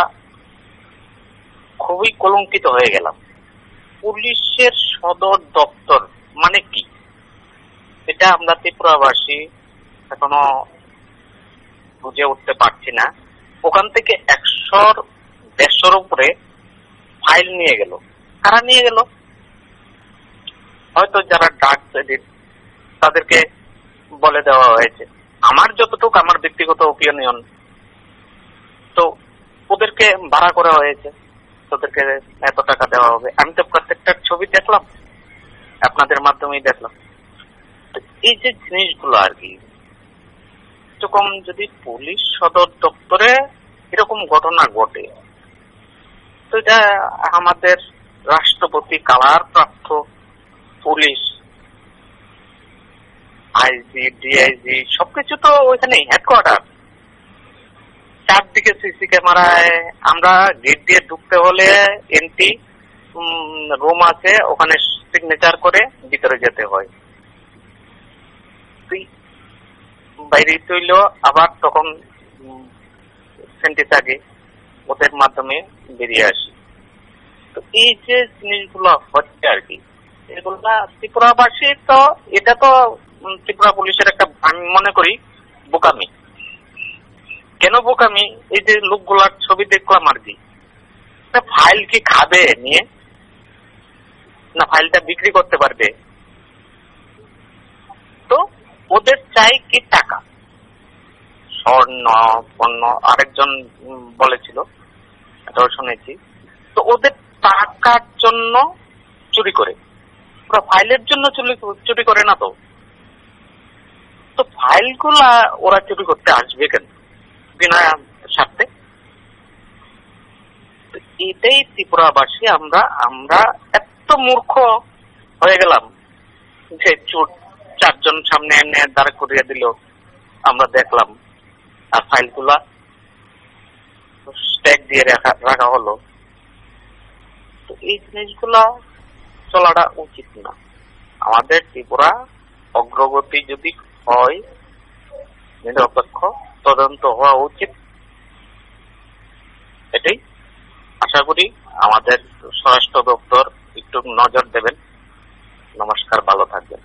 খুবই কলঙ্কিত হয়ে গেলাম। পুলিশের সদর দপ্তর মানে কি, এটা আমরা ত্রিপুরাবাসী এখনো বুঝে উঠতে পারছি না। ওখান থেকে 100-150 উপরে ফাইল নিয়ে গেল। কারা নিয়ে গেল? হয়তো যারা ডাক তাদেরকে বলে দেওয়া হয়েছে। আমার যতটুকু আমার ব্যক্তিগত ওপিনিয়ন, তো ওদেরকে ভাড়া করা হয়েছে, ওদেরকে এত টাকা দেওয়া হবে। আমি তো প্রত্যেকটা ছবি দেখলাম, আপনাদের মাধ্যমেই দেখলাম। তো এই যে জিনিসগুলো আর কি, এরকম যদি পুলিশ সদর দপ্তরে এরকম ঘটনা ঘটে, তো এটা আমাদের রাষ্ট্রপতি কালার প্রাপ্ত পুলিশ, আইজি, ডিআইজি সবকিছু তো ওইখানে হেডকোয়ার্টার। চারদিকে সিসি ক্যামেরায়, আমরা গেট দিয়ে ঢুকতে হলে এন্ট্রি রুম আছে, ওখানে সিগনেচার করে ভিতরে যেতে হয়। বাইরে তৈল আবার তখন সেন্টি থাকে, ওদের মাধ্যমে বেরিয়ে আসি। তো এই যে জিনিসগুলো হচ্ছে আর কি, এগুলা ত্রিপুরাবাসী, তো এটা তো ত্রিপুরা পুলিশের একটা, আমি মনে করি বোকামি। কেন বোকামি? এই যে লোকগুলার ছবি দেখলাম আর কি, ফাইল কি খাবে নিয়ে, না ফাইলটা বিক্রি করতে পারবে? তো ওদের চাই কি টাকা, স্বর্ণ পণ্য, আরেকজন বলেছিল, এটাও শুনেছি। তো ওদের টাকার জন্য চুরি করে, ওরা ফাইলের জন্য চুরি করে না। তো ফাইলগুলা ওরা চুরি করতে আসবে কেন বিনা স্বার্থে? এটাই ত্রিপুরাবাসী, আমরা এত মূর্খ হয়ে গেলাম যে চারজন সামনে এনে দাঁড় করিয়ে দিল, আমরা দেখলাম, আর ফাইলগুলা স্ট্যাক দিয়ে রাখা হলো। তো এই জিনিসগুলা চলাটা উচিত না। আমাদের ত্রিপুরা অগ্রগতি যদি হয়, নিরপেক্ষ তদন্ত হওয়া উচিত। এটাই আশা করি আমাদের স্বরাষ্ট্র দপ্তর একটু নজর দেবেন। নমস্কার, ভালো থাকবেন।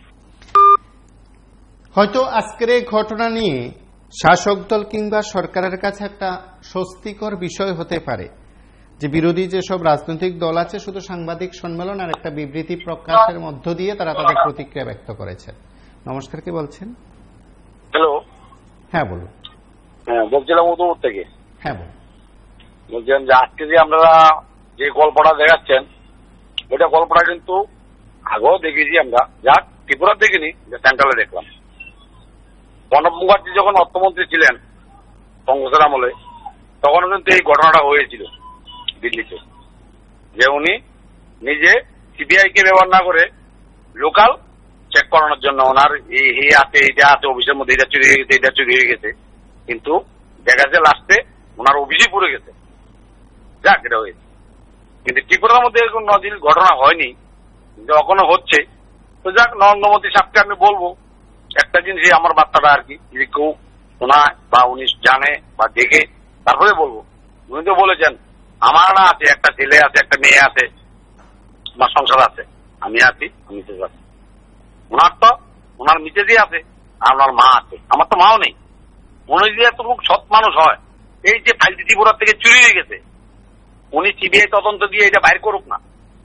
হয়তো আজকের এই ঘটনা নিয়ে শাসক দল কিংবা সরকারের কাছে একটা স্বস্তিকর বিষয় হতে পারে যে বিরোধী যেসব রাজনৈতিক দল আছে শুধু সাংবাদিক সম্মেলন আর একটা বিবৃতি প্রকাশের মধ্য দিয়ে তারা তাদের প্রতিক্রিয়া ব্যক্ত করেছে। নমস্কার, কি বলছেন? হ্যালো, হ্যাঁ বলুন। হ্যাঁ বলছিলাম উদয়পুর থেকে। হ্যাঁ বলুন। বলছিলাম যে আজকে যে আপনারা যে গল্পটা দেখাচ্ছেন ওইটা গল্পটা কিন্তু আগেও দেখেছি আমরা, যাক ত্রিপুরা দেখিনি, সেন্ট্রালে দেখলাম। প্রণব মুখার্জি যখন অর্থমন্ত্রী ছিলেন কংগ্রেসের আমলে, তখনও কিন্তু এই ঘটনাটা হয়েছিল দিল্লিতে, যে উনি নিজে সিবিআই কে ব্যবহার না করে লোকাল চেক করানোর জন্য ওনার এই আছে এইটা আছে অফিসের মধ্যে এটা চুরি হয়ে গেছে এটা চুরি হয়ে গেছে, কিন্তু দেখা যাচ্ছে লাস্টে ওনার অফিসই পুড়ে গেছে। যাক, এটা হয়েছে। কিন্তু ত্রিপুরার মধ্যে এরকম নজির ঘটনা হয়নি, এখনো হচ্ছে। তো যাক, নরেন্দ্র মোদী সাহেবকে আমি বলবো একটা জিনিস, আমার বার্তাটা আর কি, যদি কেউ শোনায় বা উনি জানে বা দেখে তারপরে বলবো। উনি তো বলেছেন আমার না আছে, একটা ছেলে আছে, একটা মেয়ে আছে, আমার সংসার আছে, আমি আছি, মিসেস আছে। ওনার তো ওনার মিসেসই আছে আর ওনার মা আছে, আমার তো মাও নেই। উনি যদি এতটুকু সৎ মানুষ হয়, এই যে ফাইলটি ত্রিপুরা থেকে চুরি হয়ে গেছে, উনি সিবিআই তদন্ত দিয়ে এটা বাইর করুক না।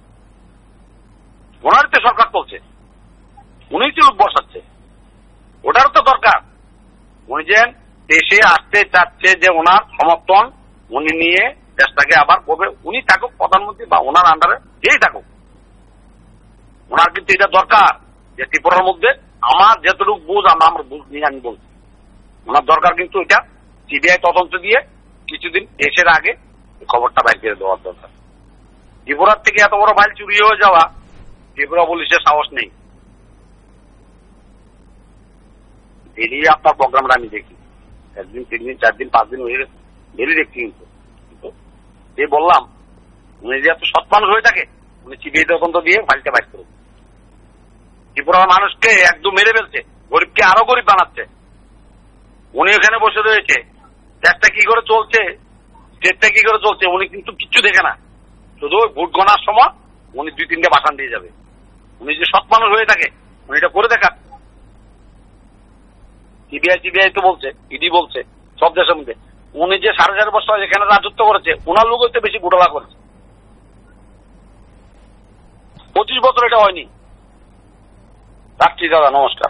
ওনার তো সরকার চলছে, উনি তো লোক বসাচ্ছে, ওটারও তো দরকার। উনি যে দেশে আসতে চাচ্ছে, যে ওনার সমর্থন উনি নিয়ে দেশটাকে আবার করবে, উনি থাকুক প্রধানমন্ত্রী বা ওনার আন্ডারে যেই থাকুক, ওনার কিন্তু এটা দরকার যে ত্রিপুরার মধ্যে আমার যতটুকু বুঝ আমার বুঝ নিয়ে আমি বলছি, ওনার দরকার কিন্তু এটা সিবিআই তদন্ত দিয়ে কিছুদিন দেশের আগে খবরটা বাইর করে দেওয়ার দরকার। ত্রিপুরার থেকে এত বড় ফাইল চুরি হয়ে যাওয়া ত্রিপুরা পুলিশের সাহস নেই। ডেলি আপনার প্রোগ্রামটা আমি দেখি, একদিন 3 দিন 4 দিন 5 দিন হয়ে গেছে, ডেলি দেখছি। কিন্তু যে বললাম, উনি যে এত সৎ মানুষ হয়ে থাকে, উনি সিবিআই তদন্ত দিয়ে ফাইলটা বাইর করুন। ত্রিপুরার মানুষকে একদম মেরে ফেলছে, গরিবকে আরো গরিব বানাচ্ছে। উনি এখানে বসে রয়েছে, দেশটা কি করে চলছে, স্টেটটা কি করে চলছে, উনি কিন্তু কিচ্ছু দেখে না। শুধু ওই ভোট গণার সময় উনি 2-3টে ভাষণ দিয়ে যাবে। উনি যে সৎ মানুষ হয়ে থাকে, উনি এটা করে দেখান। সিবিআই তো বলছে, ইডি বলছে, সব দেশের মধ্যে উনি যে 4.5 বছর এখানে রাজত্ব করেছে, ওনার লোক হইতে বেশি ঘোটালা করেছে। 25 বছর এটা হয়নি। রাখছি দাদা, নমস্কার।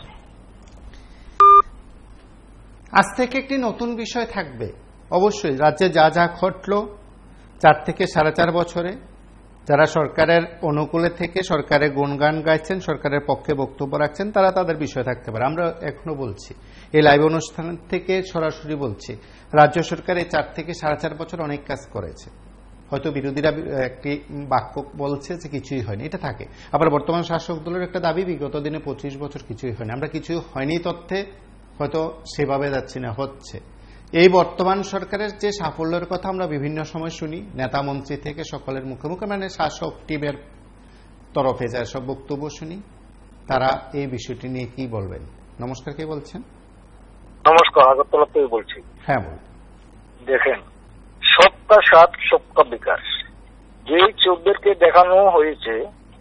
আজ থেকে একটি নতুন বিষয় থাকবে। অবশ্যই রাজ্যে যা যা ঘটল 4 থেকে 4.5 বছরে, যারা সরকারের অনুকূলে থেকে সরকারের গুণগান গাইছেন, সরকারের পক্ষে বক্তব্য রাখছেন, তারা তাদের বিষয় থাকতে পারে। আমরা এখনো বলছি, এই লাইভ অনুষ্ঠান থেকে সরাসরি বলছি, রাজ্য সরকার এই 4 থেকে 4.5 বছর অনেক কাজ করেছে। হয়তো বিরোধীরা একটি বাক্য বলছে যে কিছুই হয়নি, এটা থাকে। আবার বর্তমান শাসক দলের একটা দাবি, বিগত দিনে 25 বছর কিছুই হয়নি। আমরা কিছুই হয়নি তথ্যে হয়তো সেভাবে যাচ্ছি না, হচ্ছে। এই বর্তমান সরকারের যে সাফল্যের কথা আমরা বিভিন্ন সময় শুনি, নেতা মন্ত্রী থেকে সকলের মুখে মুখে, মানে শাসক টিমের তরফে যা সব বক্তব্য শুনি, তারা এই বিষয়টি নিয়ে কি বলবেন? নমস্কার, কে বলছেন? নমস্কার, আগরতলা থেকে বলছি। হ্যাঁ বল। দেখেন, সবকা সাথ সবকা বিকাশ, যে চোরদেরকে দেখানো হয়েছে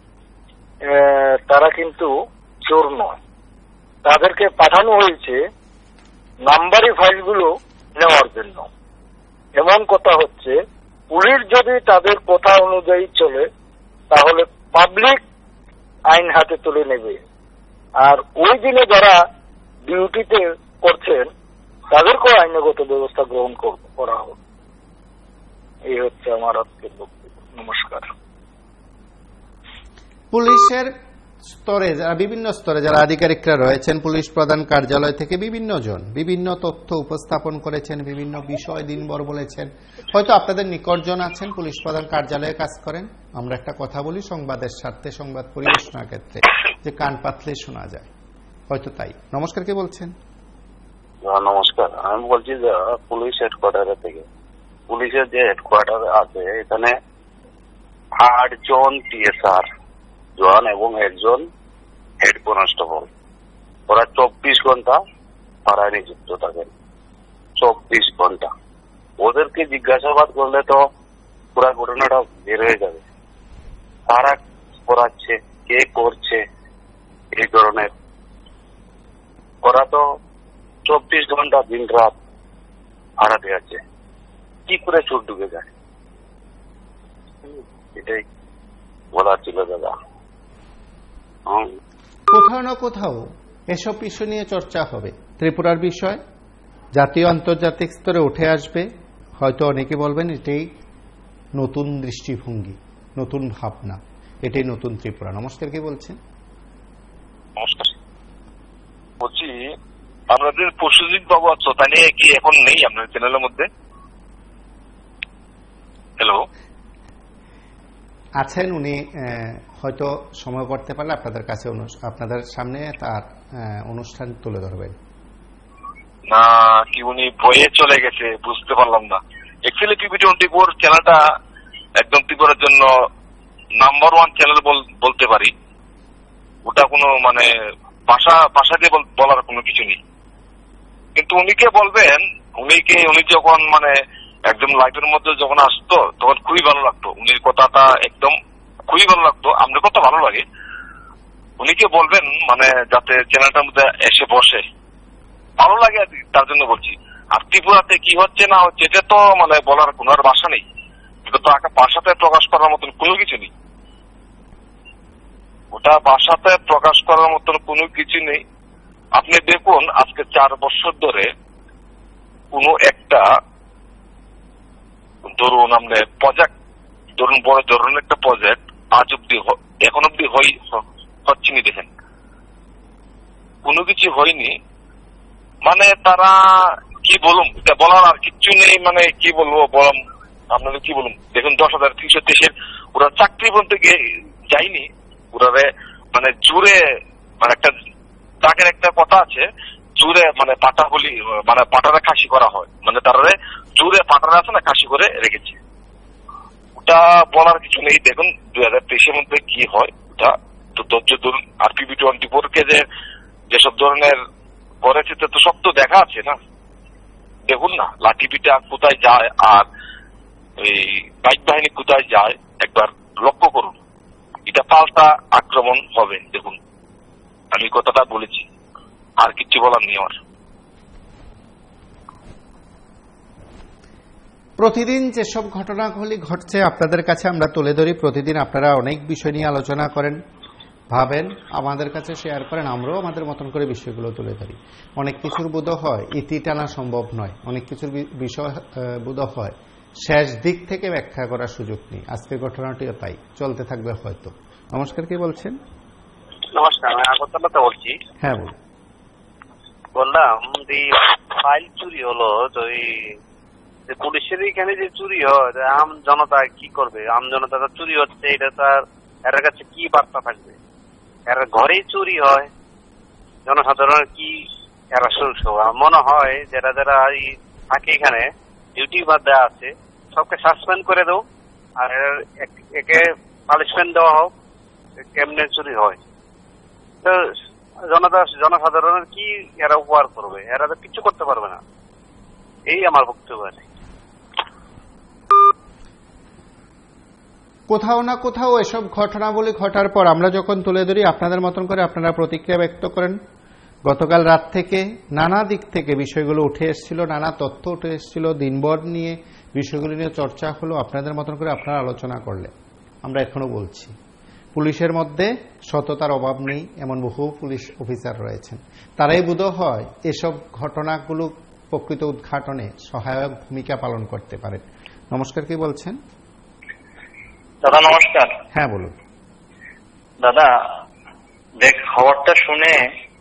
তারা কিন্তু চোর নয়, তাদেরকে পাঠানো হয়েছে নাম্বারি ফাইলগুলো নেওয়ার জন্য। এমন কথা হচ্ছে, পুলিশ যদি তাদের কথা অনুযায়ী চলে তাহলে পাবলিক আইন হাতে তুলে নেবে, আর ওই দিনে যারা ডিউটিতে করছেন তাদেরকেও আইনগত ব্যবস্থা গ্রহণ করা হবে। এই হচ্ছে আমার আজকের বক্তব্য। নমস্কার। পুলিশের স্তরে যারা বিভিন্ন স্তরে যারা আধিকারিকরা রয়েছেন, পুলিশ প্রধান কার্যালয় থেকে বিভিন্ন জন বিভিন্ন তথ্য উপস্থাপন করেছেন, বিভিন্ন বিষয় দিনভর বলেছেন। হয়তো আপনাদের নিকটজন আছেন পুলিশ প্রধান কার্যালয়ে কাজ করেন। আমরা একটা কথা বলি সংবাদের স্বার্থে, সংবাদ পরিবেশনার ক্ষেত্রে, যে কান পাতলে শোনা যায়, হয়তো তাই। নমস্কার, কে বলছেন? নমস্কার, আমি বলছি যে পুলিশ হেডকোয়ার্টার থেকে। পুলিশের যে হেডকোয়ার্টার আছে এখানে 8 জন টিএসআর জওয়ান এবং 1 জন হেড কনস্টেবল, ওরা 24 ঘন্টা পাড়ায় নিযুক্ত থাকেন 24 ঘন্টা। ওদেরকে জিজ্ঞাসাবাদ করলে তো পুরো ঘটনাটা বের হয়ে যাবে। তারা করাচ্ছে, কে করছে এই ধরনের, ওরা তো 24 ঘন্টা দিন রাত ভাড়াতে আছে, কি করে চোর ঢুকে যায়? এটাই বলার ছিল দাদা। কোথাও না কোথাও এসব বিষয় নিয়ে চর্চা হবে। ত্রিপুরার বিষয় জাতীয় আন্তর্জাতিক স্তরে উঠে আসবে। হয়তো অনেকে বলবেন এটাই নতুন দৃষ্টিভঙ্গি, নতুন ভাবনা, এটাই নতুন ত্রিপুরা। নমস্কার, কি বলছেন? নমস্কার, বলছি আপনাদের পশুজিৎ বাবু আছো, তাই নিয়ে কি এখন নেই আপনার চ্যানেলের মধ্যে? হ্যালো, আছেন, উনি হয়তো সময় করতে পারলে আপনাদের কাছে আপনাদের সামনে তার অনুষ্ঠান তুলে ধরবেন। না কি উনি বইয়ে চলে গেছে, বুঝতে পারলাম না। অ্যাকচুয়ালি টিভি24 চ্যানেলটা একদম ত্রিপুরার জন্য নাম্বার 1 চ্যানেল বলতে পারি। ওটা কোনো মানে ভাষা দিয়ে বলার কোনো কিছু নেই। কিন্তু উনিকে বলবেন, উনি যখন মানে একদম লাইভের মধ্যে যখন আসতো তখন খুবই ভালো লাগতো। উনির কথাটা একদম খুবই ভালো লাগতো, আমার কথা ভালো লাগে। উনিকে বলবেন মানে যাতে চ্যানেলটার মধ্যে এসে বসে, ভালো লাগে তার জন্য বলছি। আর ত্রিপুরাতে কি হচ্ছে না হচ্ছে এটা তো মানে বলার কোনো আর ভাষা নেই, এটা তো ভাষাতে প্রকাশ করার মতন কোনো কিছু নেই। ওটা ভাষাতে প্রকাশ করার মতন কোনো কিছু নেই। আপনি দেখুন আজকে 4 বছর ধরে কোনো একটা ধরুন আপনার প্রজেক্ট, ধরুন বড় ধরনের একটা প্রজেক্ট আজ অব্দি এখন অব্দি হচ্ছে নি। দেখেন কোনো কিছু হয়নি, মানে তারা কি বলুন, এটা বলার আর কিচ্ছু নেই। মানে কি বলবো বললাম আপনাদের, কি বলুন। দেখুন 10,323 ওরা চাকরি বলতে যায়নি, ওরা মানে জুড়ে মানে একটা তাকের একটা কথা আছে, জুড়ে মানে পাটা বলি মানে পাটারা খাসি করা হয়, মানে তারা জুড়ে পাটারা আছে না খাসি করে রেখেছে। ওটা বলার কিছু নেই। দেখুন 2023-এর মধ্যে কি হয় ওটা তো ধৈর্য ধরুন। আর টিভি24 কে যেসব ধরনের করেছে তো সব তো দেখা আছে না। দেখুন না লাঠিপিটা কোথায় যায় আর এই বাইক বাহিনী কোথায় যায়, একবার লক্ষ্য করুন। এটা পাল্টা আক্রমণ হবে। দেখুন আমি কথাটা বলেছি, আর কিছু বলার নেই আমার। প্রতিদিন যেসব ঘটনাগুলি ঘটছে আপনাদের কাছে আমরা তুলে ধরি। প্রতিদিন আপনারা অনেক বিষয় নিয়ে আলোচনা করেন, ভাবেন, আমাদের কাছে শেয়ার করেন, আমরাও আমাদের মতন করে বিষয়গুলো তুলে ধরি। অনেক কিছুর বোধ হয় ইতি টানা সম্ভব নয়, অনেক কিছুর বিষয় বোধ হয় শেষ দিক থেকে ব্যাখ্যা করার সুযোগ নেই। আজকের ঘটনাটিও তাই, চলতে থাকবে হয়তো। নমস্কার, কি বলছেন? নমস্কার, আমি আগরতলাতে বলছি। হ্যাঁ বলুন। বললাম ফাইল চুরি হলো তো এই পুলিশের এখানে যে চুরি হয়, আম জনতা কি করবে? আম জনতা চুরি হচ্ছে, এটা তার এর কাছে কি বার্তা থাকবে? এর ঘরেই চুরি হয়, জনসাধারণের কি এরা শুনছো? মনে হয় যারা যারা থাকে এখানে ডিউটি বাদ দেওয়া আছে সবকে সাসপেন্ড করে দাও, আর একে পানিশমেন্ট দেওয়া হোক। কেমনে চুরি হয়? তো জনসাধারণের কি এরা উপকার করবে? এরা তো কিছু করতে পারবে না। এই আমার বক্তব্য আছে। কোথাও না কোথাও এসব ঘটনাবলী ঘটার পর আমরা যখন তুলে ধরি, আপনাদের মতন করে আপনারা প্রতিক্রিয়া ব্যক্ত করেন। গতকাল রাত থেকে নানা দিক থেকে বিষয়গুলো উঠে এসেছিল, নানা তথ্য উঠে এসেছিল, দিনভর নিয়ে বিষয়গুলো নিয়ে চর্চা হলো। আপনাদের মতন করে আপনারা আলোচনা করলে আমরা এখনো বলছি, পুলিশের মধ্যে সততার অভাব নেই এমন বহু পুলিশ অফিসার রয়েছেন। তারাই বোধ হয় এসব ঘটনাগুলো প্রকৃত উদ্ঘাটনে সহায়ক ভূমিকা পালন করতে পারেন। নমস্কার, কি বলছেন? দাদা নমস্কার। হ্যাঁ বলুন। দাদা দেখ, খবরটা শুনে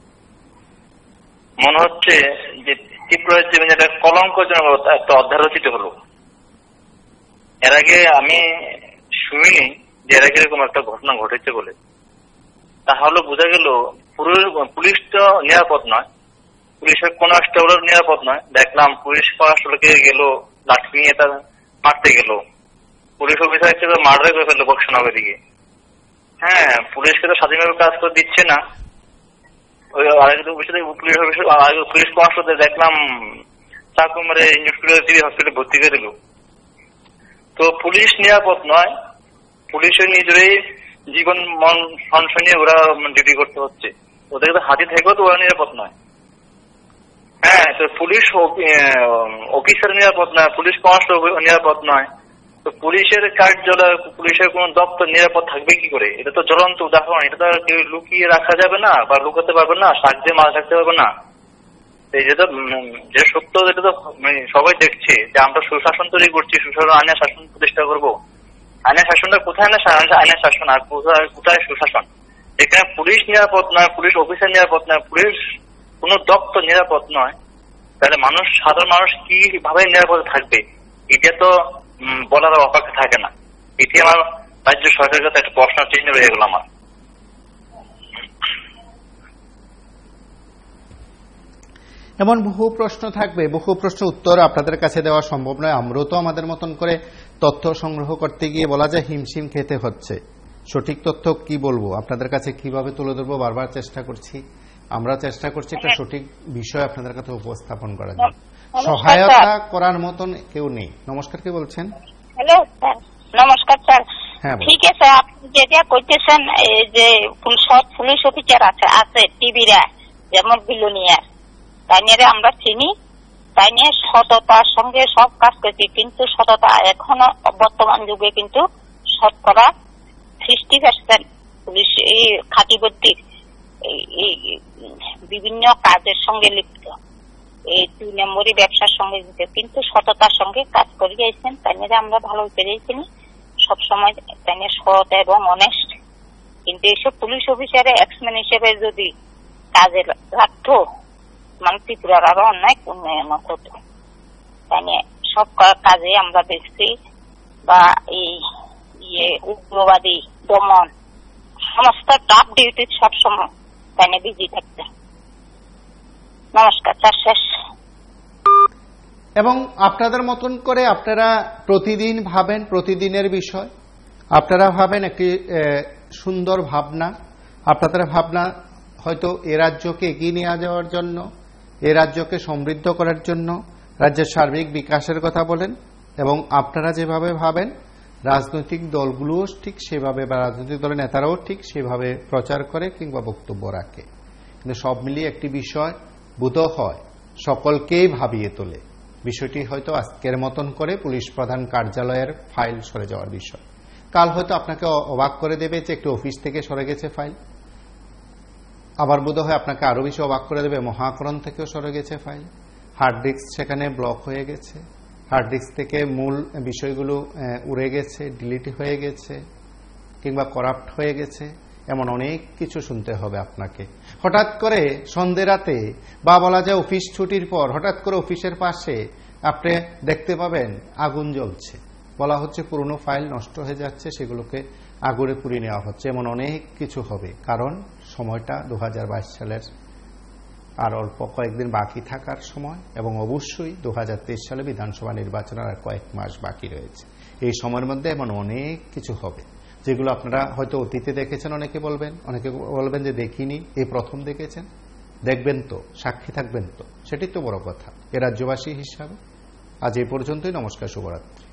মনে হচ্ছে যে ত্রিপুরার জীবনে একটা কলঙ্কজনক একটা অধ্যায় রচিত হলো। এর আগে আমি শুনিনি যে এর আগে এরকম একটা ঘটনা ঘটেছে বলে। তাহলে বোঝা গেল পুলিশ তো নিরাপদ নয়, পুলিশের কনস্টেবল নিরাপদ নয়। দেখলাম পুলিশ কনস্টেবলকে গেল লাঠি নিয়ে তার মারতে গেল, পুলিশ অফিসার হিসেবে মার্ডার করে ফেললো বক্সনগর দিকে। হ্যাঁ, পুলিশকে তো স্বাধীনভাবে কাজ করে দিচ্ছে না, ওই আরেকজন পুলিশ কনস্টেবল দেখলাম চাকু মেরে হসপিটালে ভর্তি করে দিল। তো পুলিশ নিরাপদ নয়, পুলিশের নিজেরই জীবন মন সংশয় নিয়ে ওরা ডিউটি করতে হচ্ছে, ওদের হাতে থেকেও তো ওরা নিরাপদ নয়। হ্যাঁ, তো পুলিশ অফিসার নিরাপদ নয়, পুলিশ কনস্টেবল নিরাপদ নয়, তো পুলিশের কার্যালয়, পুলিশের কোন দপ্তর নিরাপদ থাকবে কি করে? এটা তো জ্বলন্ত উদাহরণ, এটা তো কেউ লুকিয়ে রাখা যাবে না বা লুকাতে পারবে না, শাক দিয়ে মাছ রাখতে পারবে না। যেটা যে সত্য, এটা তো সবাই দেখছে যে আমরা সুশাসন তৈরি করছি, সুশাসন আইনের শাসন প্রতিষ্ঠা করবো। আইনের শাসনটা কোথায় না আইনের শাসন, আর কোথায় সুশাসন? এখানে পুলিশ নিরাপদ নয়, পুলিশ অফিসার নিরাপদ নয়, পুলিশ কোন দপ্তর নিরাপদ নয়, তাহলে মানুষ, সাধারণ মানুষ কিভাবে নিরাপদ থাকবে? এটা তো বলার অপেক্ষা থাকে না। এটি আমার রাজ্য সরকারের কাছে একটা প্রশ্ন চিহ্ন রয়ে গেল আমার। এমন বহু প্রশ্ন থাকবে, বহু প্রশ্ন উত্তর আপনাদের কাছে দেওয়া সম্ভব নয়। আমরাও তো আমাদের মতন করে তথ্য সংগ্রহ করতে গিয়ে বলা যায় হিমশিম খেতে হচ্ছে। সঠিক তথ্য কি বলবো, আপনাদের কাছে কিভাবে তুলে ধরবো, বারবার চেষ্টা করছি। আমরা চেষ্টা করছি একটা সঠিক বিষয় আপনাদের কাছে উপস্থাপন করার জন্য। সহায়তা করার মতন কেউ নেই। নমস্কার, কে বলছেন? হ্যালো স্যার, নমস্কার স্যার। হ্যাঁ, ঠিক আছে, আপনি যেটা কইতেছেন এই যে সব পুলিশ অফিসার আছে টিভিরা, যেমন বিলোনিয়ার, তাই নিয়ে আমরা চিনি, তাই নিয়ে সততার সঙ্গে সব কাজ করছি, কিন্তু সততা এখনো বর্তমান যুগে কিন্তু শতকরা 60% পুলিশ এই খাঁটিবর্তীর এই বিভিন্ন কাজের সঙ্গে লিপ্ত, এই 2 নম্বরই ব্যবসার সঙ্গে লিপ্ত, কিন্তু সততার সঙ্গে কাজ করে যাইছেন, তাই নিয়ে আমরা ভালো পেরেছি সবসময়, তাই নিয়ে সৎ এবং অনেস্ট। কিন্তু এইসব পুলিশ অফিসারে এক্সম্যান হিসেবে যদি কাজে রাখতো, মানে ত্রিপুরার আরো অনেক উন্নয়ন হতো। তাই নিয়ে সব কাজে আমরা দেখছি, বা এই উগ্রবাদী দমন সমস্ত টাফ ডিউটি সবসময় তাই নিয়ে বিজি থাকতে। নমস্কার স্যার, শেষ। এবং আপনাদের মতন করে আপনারা প্রতিদিন ভাবেন, প্রতিদিনের বিষয় আপনারা ভাবেন, একটি সুন্দর ভাবনা। আপনাদের ভাবনা হয়তো এ রাজ্যকে এগিয়ে নিয়ে যাওয়ার জন্য, এ রাজ্যকে সমৃদ্ধ করার জন্য, রাজ্যের সার্বিক বিকাশের কথা বলেন, এবং আপনারা যেভাবে ভাবেন রাজনৈতিক দলগুলোও ঠিক সেভাবে, বা রাজনৈতিক দলের নেতারাও ঠিক সেভাবে প্রচার করে কিংবা বক্তব্য রাখে। কিন্তু সব মিলিয়ে একটি বিষয় বোধ হয় সকলকেই ভাবিয়ে তোলে। বিষয়টি হয়তো আজকের মতন করে পুলিশ প্রধান কার্যালয়ের ফাইল সরে যাওয়ার বিষয়। কাল হয়তো আপনাকে অবাক করে দেবে যে একটি অফিস থেকে সরে গেছে ফাইল। আবার বোধ হয় আপনাকে আরো বেশি অবাক করে দেবে মহাকরণ থেকেও সরে গেছে ফাইল। হার্ড ডিস্ক সেখানে ব্লক হয়ে গেছে, হার্ড ডিস্ক থেকে মূল বিষয়গুলো উড়ে গেছে, ডিলিট হয়ে গেছে, কিংবা করাপ্ট হয়ে গেছে, এমন অনেক কিছু শুনতে হবে আপনাকে। হঠাৎ করে সন্ধ্যে রাতে, বা বলা যায় অফিস ছুটির পর, হঠাৎ করে অফিসের পাশে আপনি দেখতে পাবেন আগুন জ্বলছে, বলা হচ্ছে পুরনো ফাইল নষ্ট হয়ে যাচ্ছে, সেগুলোকে আগুনে পুড়িয়ে নেওয়া হচ্ছে। এমন অনেক কিছু হবে, কারণ সময়টা 2022 সালের আর অল্প কয়েকদিন বাকি থাকার সময়, এবং অবশ্যই 2023 সালে বিধানসভা নির্বাচনের আর কয়েক মাস বাকি রয়েছে। এই সময়ের মধ্যে এমন অনেক কিছু হবে যেগুলো আপনারা হয়তো অতীতে দেখেছেন, অনেকে বলবেন যে দেখিনি, এই প্রথম দেখেছেন। দেখবেন তো, সাক্ষী থাকবেন তো, সেটাই তো বড় কথা। এ রাজ্যবাসী হিসাবে আজ এই পর্যন্তই। নমস্কার, শুভরাত্রি।